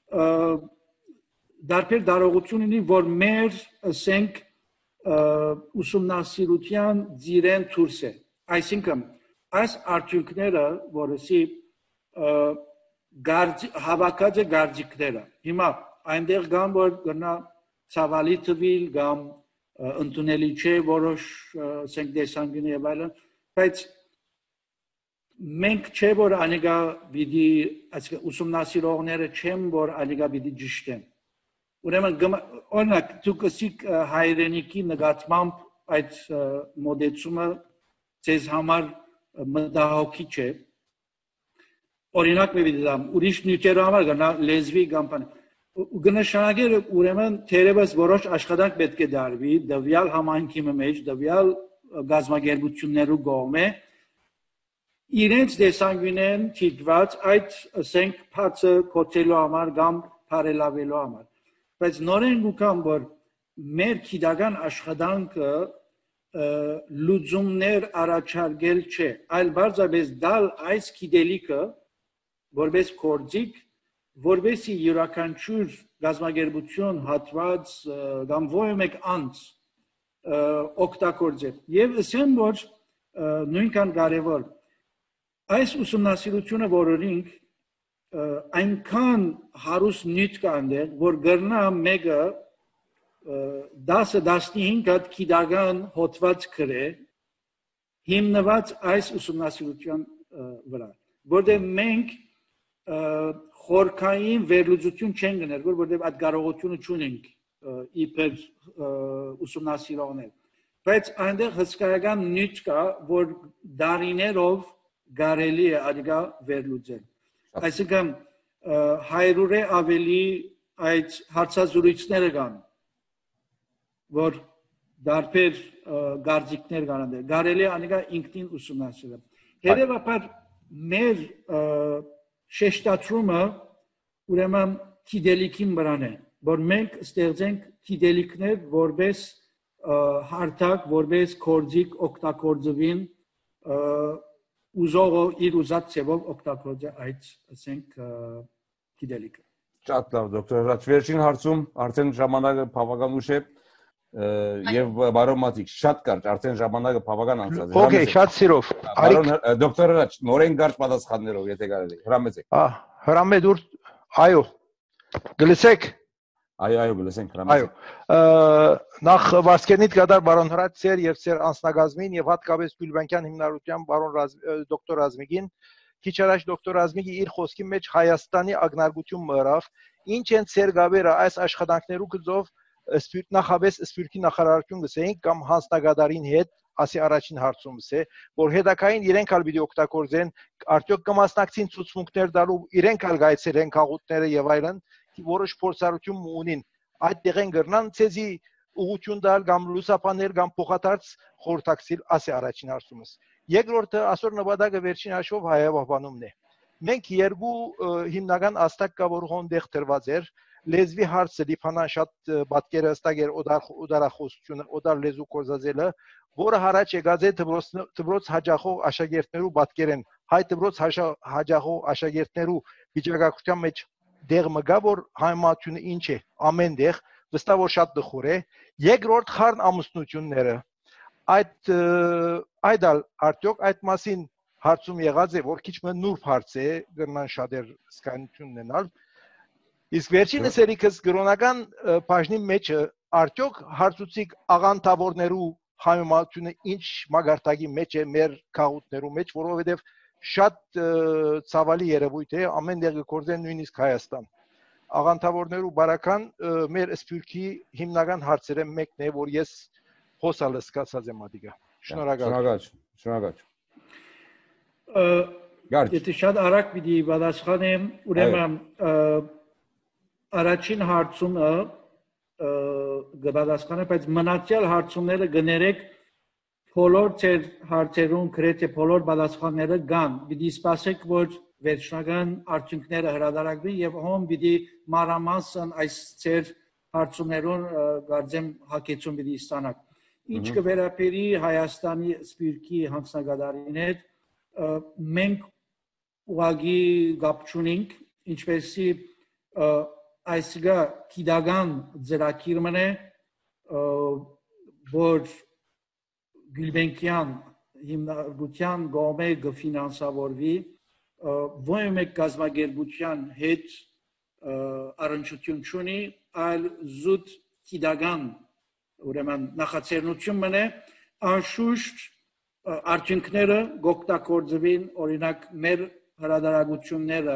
դարբեր դարողություն ունի, որ մեր ասենք ուսումնասիրության ձիրեն դուրս է։ Այսինքն այս արդյունքները, որսի հավաքած է գարձիկները։ Հիմա այնտեղ կան, որ գնա ցավալի թվիլ կամ ընդունելի չէ որոշ ասենք դեսանգին եւ այլն, բայց մենք չէ որ անիկա պիտի ուսումնասիրողները չեն որ անիկա պիտի ճիշտեն Ուրեմն օրինակ դուք ասիք հայրենիքի նկատմամբ այդ մոդեցումը ձեզ համար մտահոգիչ չէ օրինակ մի դամ ուրիշ նյութերի համար գնա լեզվի կամ բան գնահատել ուրեմն թերևս որոշ աշխատանք պետք է դարվի դվյալ համայնքի մեջ դվյալ գազագերբություններու կողմէ իրենց դեսանգինեն թիվված այդ ասենք փածը կոչելու համար կամ բարելավելու համար բայց նորեն գուքան որ մեր քիդական աշխատանքը լուծումներ առաջարկել չէ այլ բարձրապես դալ այս քիդելիկը որպես կորձիկ որպեսի յուրաքանչյուր գազագերբություն հատված կամ ոչ մեկ անց օգտագործել եւ ասեմ որ նույնքան կարեւոր այս ուսումնասիրությունը որոնք այնքան հարուստ նյութ կան դեր որ գրնա մեկը դասը դասնհինգ հատ քիդական հոդված գրե հիմնված այս ուսումնասիրության վրա որտեղ մենք խորքային վերլուծություն չեն գնել որտեղ այդ կարողությունը չունենք իբր ուսումնասիրողներ բայց այնտեղ հսկայական նյութ կա որ դարիներով կարելի է ադիգա վերլուծել այսինքն հայրուրե ավելի այդ հարցազրույցները կան որ դարբեր գարձիկներ կան կարելի է ադիգա ինքնին ուսումնասիրել հետևաբար մեր շեշտադրումը ուրեմն քիդելիքին վրան է որ մենք ստեղծենք քիդելիքներ որպես հարթակ որպես կորձիկ օգտագործվին ուզողը իր ուզած ծևով օգտագործել այդ ասենք քիդելիկը Շատ լավ դոկտոր Հրաչ վերջին հարցում արդեն ժամանակը բավական ուշ է եւ բարոմատիկ շատ կարճ արդեն ժամանակը բավական անցած է Okay շատ սիրով Բարոն դոկտոր Հրաչ նորեն կարճ պատասխաններով եթե կարելի հրամեցեք Ահ հրամետ ուր այո գլսեք Այո, այո, գլսենք հրամայեք։ Այո, նախ վասկենիտ կդար բարոն Հրաչյեր եւ ծեր անձնագազմին եւ հատկապես Գյուլբանկյան հիմնադրության բարոն դոկտոր Ռազմիկին, քիչ առաջ դոկտոր Ռազմիկի իր խոսքի մեջ Հայաստանի ագնարգություն մռավ, ինչ են ծեր գաբերը այս աշխատանքներու գծով սպիրտ նախաբես սպիրտի նախարարություն գսեինք կամ հանձնագետարին հետ ասի առաջին հարցումս է որ հետակային իրենք ալ պիտի օգտագործեն արդյոք կմասնակցին ցուցմունքներ տալու իրենք ալ գայցերեն քաղուտները եւ այլն որոշ փորձառություն ունին այդ տեղեն գրնան ցեզի ուղղություն տալ կամ լուսապանել կամ փոխադարձ խորհրդակցել ասի առաջին հարցումս երկրորդը ասոր նպատակը վերջին հաշվով հայավաբանումն է մենք երկու հիմնական աստակ կա որ հոնդեղ դրված էր լեզվի հարցը դիփանան շատ պատկերը հստակ էր օդարախոսությունը օդար լեզու կորզածելը որը հարաճ եկած է դպրոց հաջախող աշակերտներու պատկերեն հայ դպրոց հաջախող աշակերտներու վիճակագրության մեջ դեղ մգա որ հայմատությունը ինչ է ամեն դեղ վստահ որ շատ դխուր է երկրորդ խառն ամուսնությունները այդ այդալ արդյոք այդ մասին հարցում եղած է որ քիչ մը նուրբ հարց է գրնան շատեր սկանություն ունենալ իսկ վերջինս երիքս գրոնական բաժնի մեջ արդյոք հարցուցիկ աղանթավորներու համեմատությունը ինչ մագարտակի մեջ է մեր քաղուտներու մեջ որովհետև շատ ցավալի երևույթ է ամեն դեպքը կորձեն նույնիսկ Հայաստան աղանթավորներու բարական մեր սպյուրքի հիմնական հարցերը մեկն է որ ես հոսալը սկացած եմ ադիգա շնորհակալ շնորհակալ Եթե շատ արագ պիտի պատասխանեմ ուրեմն առաջին հարցումը գբադասխանը բայց մնացյալ հարցումները գներեք բոլոր ծեր հարցերուն գրեթե բոլոր պատասխանները կան պիտի սպասեք որ վերջնական արդյունքները հրադարակվի եւ հոմ պիտի մանրամասն այս ծեր հարցումներուն գարձեմ հակեցում պիտի ստանաք ինչ կվերապերի Հայաստանի սպիրկի հանձնագետարին հետ մենք ուղղակի գապ չունենք ինչպեսի այսգա քիդագան ծրագիրն է որ Գյուլբենկյան հիմնարկության գոմե գֆինանսավորվի ոչ մեկ գազագերբության հետ առնչություն չունի այլ զուտ քիդագան ուրեմն նախաձեռնություն մնե անշուշտ արդյունքները գոկտակորձվին օրինակ մեր հրադարագությունները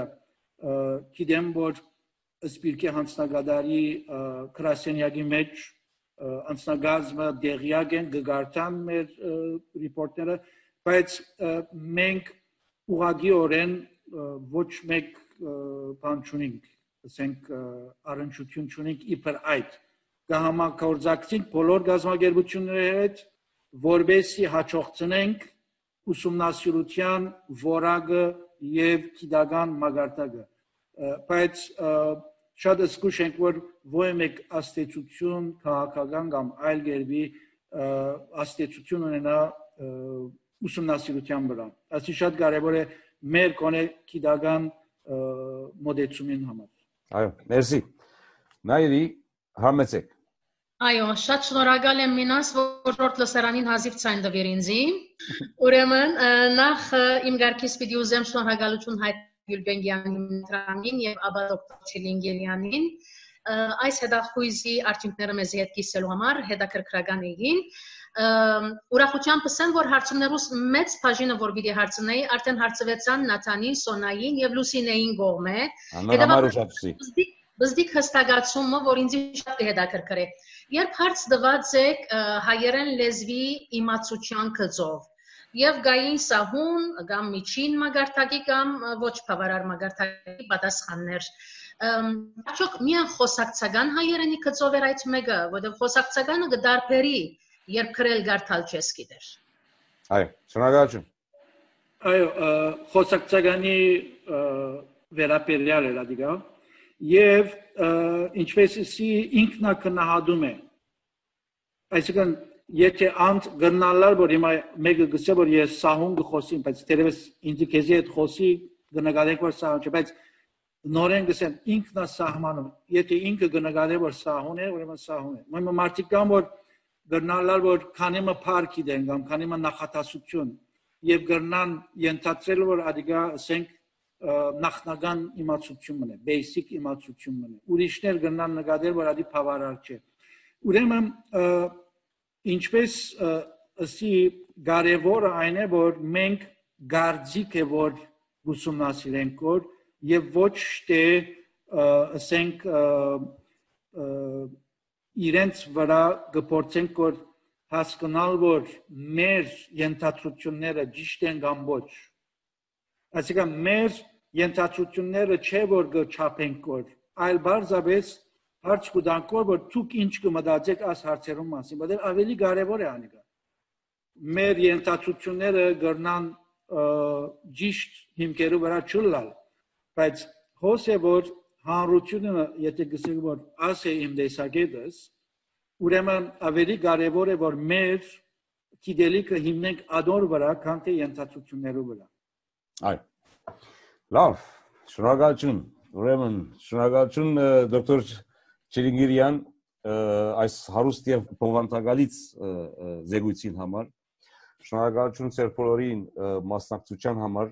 գիտեմ որ սպիրկի հանձնագետարի գրասենյակի մեջ անձնագազմը դեղյակ են գգարտան մեր ռիպորտները բայց մենք ուղղակիորեն ոչ մեկ բան չունենք ասենք առնչություն չունենք իբր այդ կհամագործակցենք բոլոր գազագերբությունների հետ որբեսի հաջողցնենք ուսումնասիրության որակը եւ քիդական մագարտակը բայց շատ զգուշ ենք որ ոչ մեկ աստեցություն քաղաքական կամ այլ գերբի աստեցություն ունենա ուսումնասիրության վրա ասի շատ կարեւոր է մեր կոնե քիդական մոդեցումին համար այո մերսի նայրի համեցեք Այո, շատ շնորհակալ եմ Մինաս, որ որդ լսարանին հազիվ ցայն տվիր ինձի։ Ուրեմն նախ իմ գարկից պիտի ուզեմ շնորհակալություն հայտնել Գյուլբենկյանին եւ ապա դոկտոր Չիլինգելյանին այս հետախույզի արդյունքները մեզ հետ կիսելու համար հետաքրքրական էին։ Ուրախությամբ ասեմ, որ հարցումներուս մեծ բաժինը որ պիտի հարցնեի, արդեն հարցվեցան Նաթանին, Սոնային եւ Լուսինեին կողմէ։ Հետևաբար Բզդիկ հստակացումը, որ ինձ շատ կհետաքրքրի։ Երբ հարց տված եք հայերեն լեզվի իմացության գծով եւ գային սահուն կամ միջին մագարտակի կամ ոչ բավարար մագարտակի պատասխաններ, արդյոք միայն խոսակցական հայերենի գծով էր այդ մեկը, որովհետեւ խոսակցականը կդարբերի, երբ գրել գարթալ չես գիտեր։ Այո, շնորհակալություն։ Այո, խոսակցականի վերապերյալ է դիգա Եվ ինչպես ինքնակնահատում է, այսինքն եթե անց գնալար, որ հիմա մեկը գսե, որ ես սահուն գխոսիմ, բայց թերևս ինձ քեզի հետ խոսի գնագարենք, որ սահուն չէ, բայց նորեն գսեն ինքնասահմանում, եթե ինքը գնագարե, որ սահուն է, ուրեմն սահուն է։ Ուրեմն մարդիկ կան, որ գնալար, որ քանիմը փառք իդեն, կամ քանիմը նախատասություն, եւ գնան ենթադրել, որ ադիգա ասենք նախնական իմացությունն է, basic իմացությունն է։ Ուրիշներ գնան նկատել, որ ադի բավարար չէ։ Ուրեմն ինչպես ասի կարևորը այն է, որ մենք գարձիկ է, որ ուսումնասիրենք որ եւ ոչ թե ասենք իրենց վրա գործենք որ հասկանալ որ մեր ենթադրությունները ճիշտ են կամ ոչ այսինքն մեր ենթադրությունները չէ որ գչափենք որ այլ բարձրապես հարց կուտանք որ դուք ինչ կմտածեք այս հարցերում մասին բայց ավելի կարևոր է անիկա մեր ենթադրությունները գրնան ճիշտ հիմքերու վրա չլալ բայց հոս է որ հանրությունը եթե գսենք որ աս է իմ տեսակետս ուրեմն ավելի կարևոր է որ մեր գիտելիքը հիմնենք ադոր վրա քան թե ենթադրություններու վրա այ լավ շնորհակալություն ուրեմն շնորհակալություն դոկտոր Չիլինգիրյան այս հարուստ եւ բովանդակալից զեկույցին համար շնորհակալություն ձեր բոլորին մասնակցության համար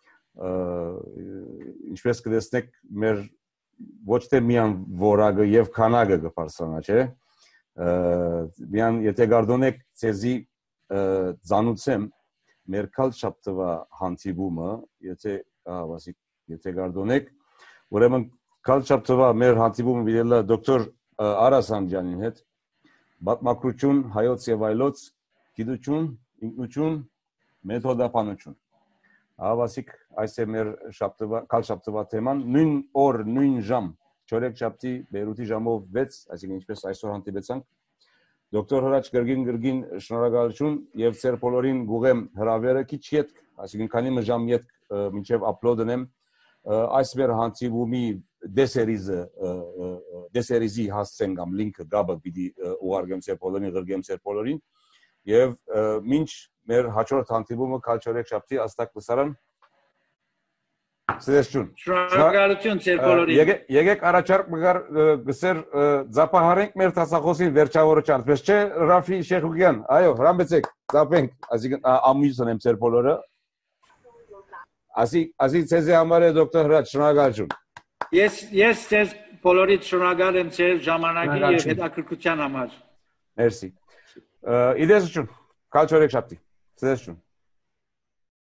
ինչպես կտեսնեք մեր ոչ թե միան որակը եւ քանակը կփարսանա չէ միան եթե գարդոնեք ցեզի ծանուցեմ մեր քալչապտվա հանդիպումը եթե ասի եթե գարդոնեք ուրեմն քալչապտվա մեր հանդիպումը վիրելա դոկտոր Արա Սամջանին հետ բազմակրություն հայոց եւ այլոց գիտություն ինքնություն մեթոդապանություն ավասիկ այս է մեր շաբթվա քալչապտվա թեման նույն օր նույն ժամ չորեքշաբթի Բեյրութի ժամով վեց այսինքն ինչպես այսօր հանդիպեցանք դոկտոր Հրաչ Գրգին Գրգին շնորհակալություն եւ ձեր բոլորին գուղեմ հրավերը քիչ հետ այսինքն քանի ժամ հետ մինչեւ ապլոդնեմ այս մեր հանդիպումի դեսերիզը դեսերիզի հասցեն կամ լինքը գաբը պիտի ուղարկեմ ձեր բոլորին գրգեմ ձեր բոլորին եւ մինչ մեր հաջորդ հանդիպումը քալչորեքշաբթի աստակ լսարան Սերժուն շնորհակալություն ձեր բոլորին եկեք առաջարկ մգար գսեր ծափահարենք մեր տասախոսին վերջավորը պես չէ Ռաֆի Շեխուկյան այո հրամեցեք ծափենք այսինքն ամուսն եմ ձեր բոլորը ասի ասի ցեզի համար է դոկտոր Հրաչ շնորհակալություն Ես ես ձեզ բոլորիդ շնորհակալ եմ ձեր ժամանակի եւ հետաքրքրության համար Մերսի իդեսություն քալչորեքշաբթի Սերժուն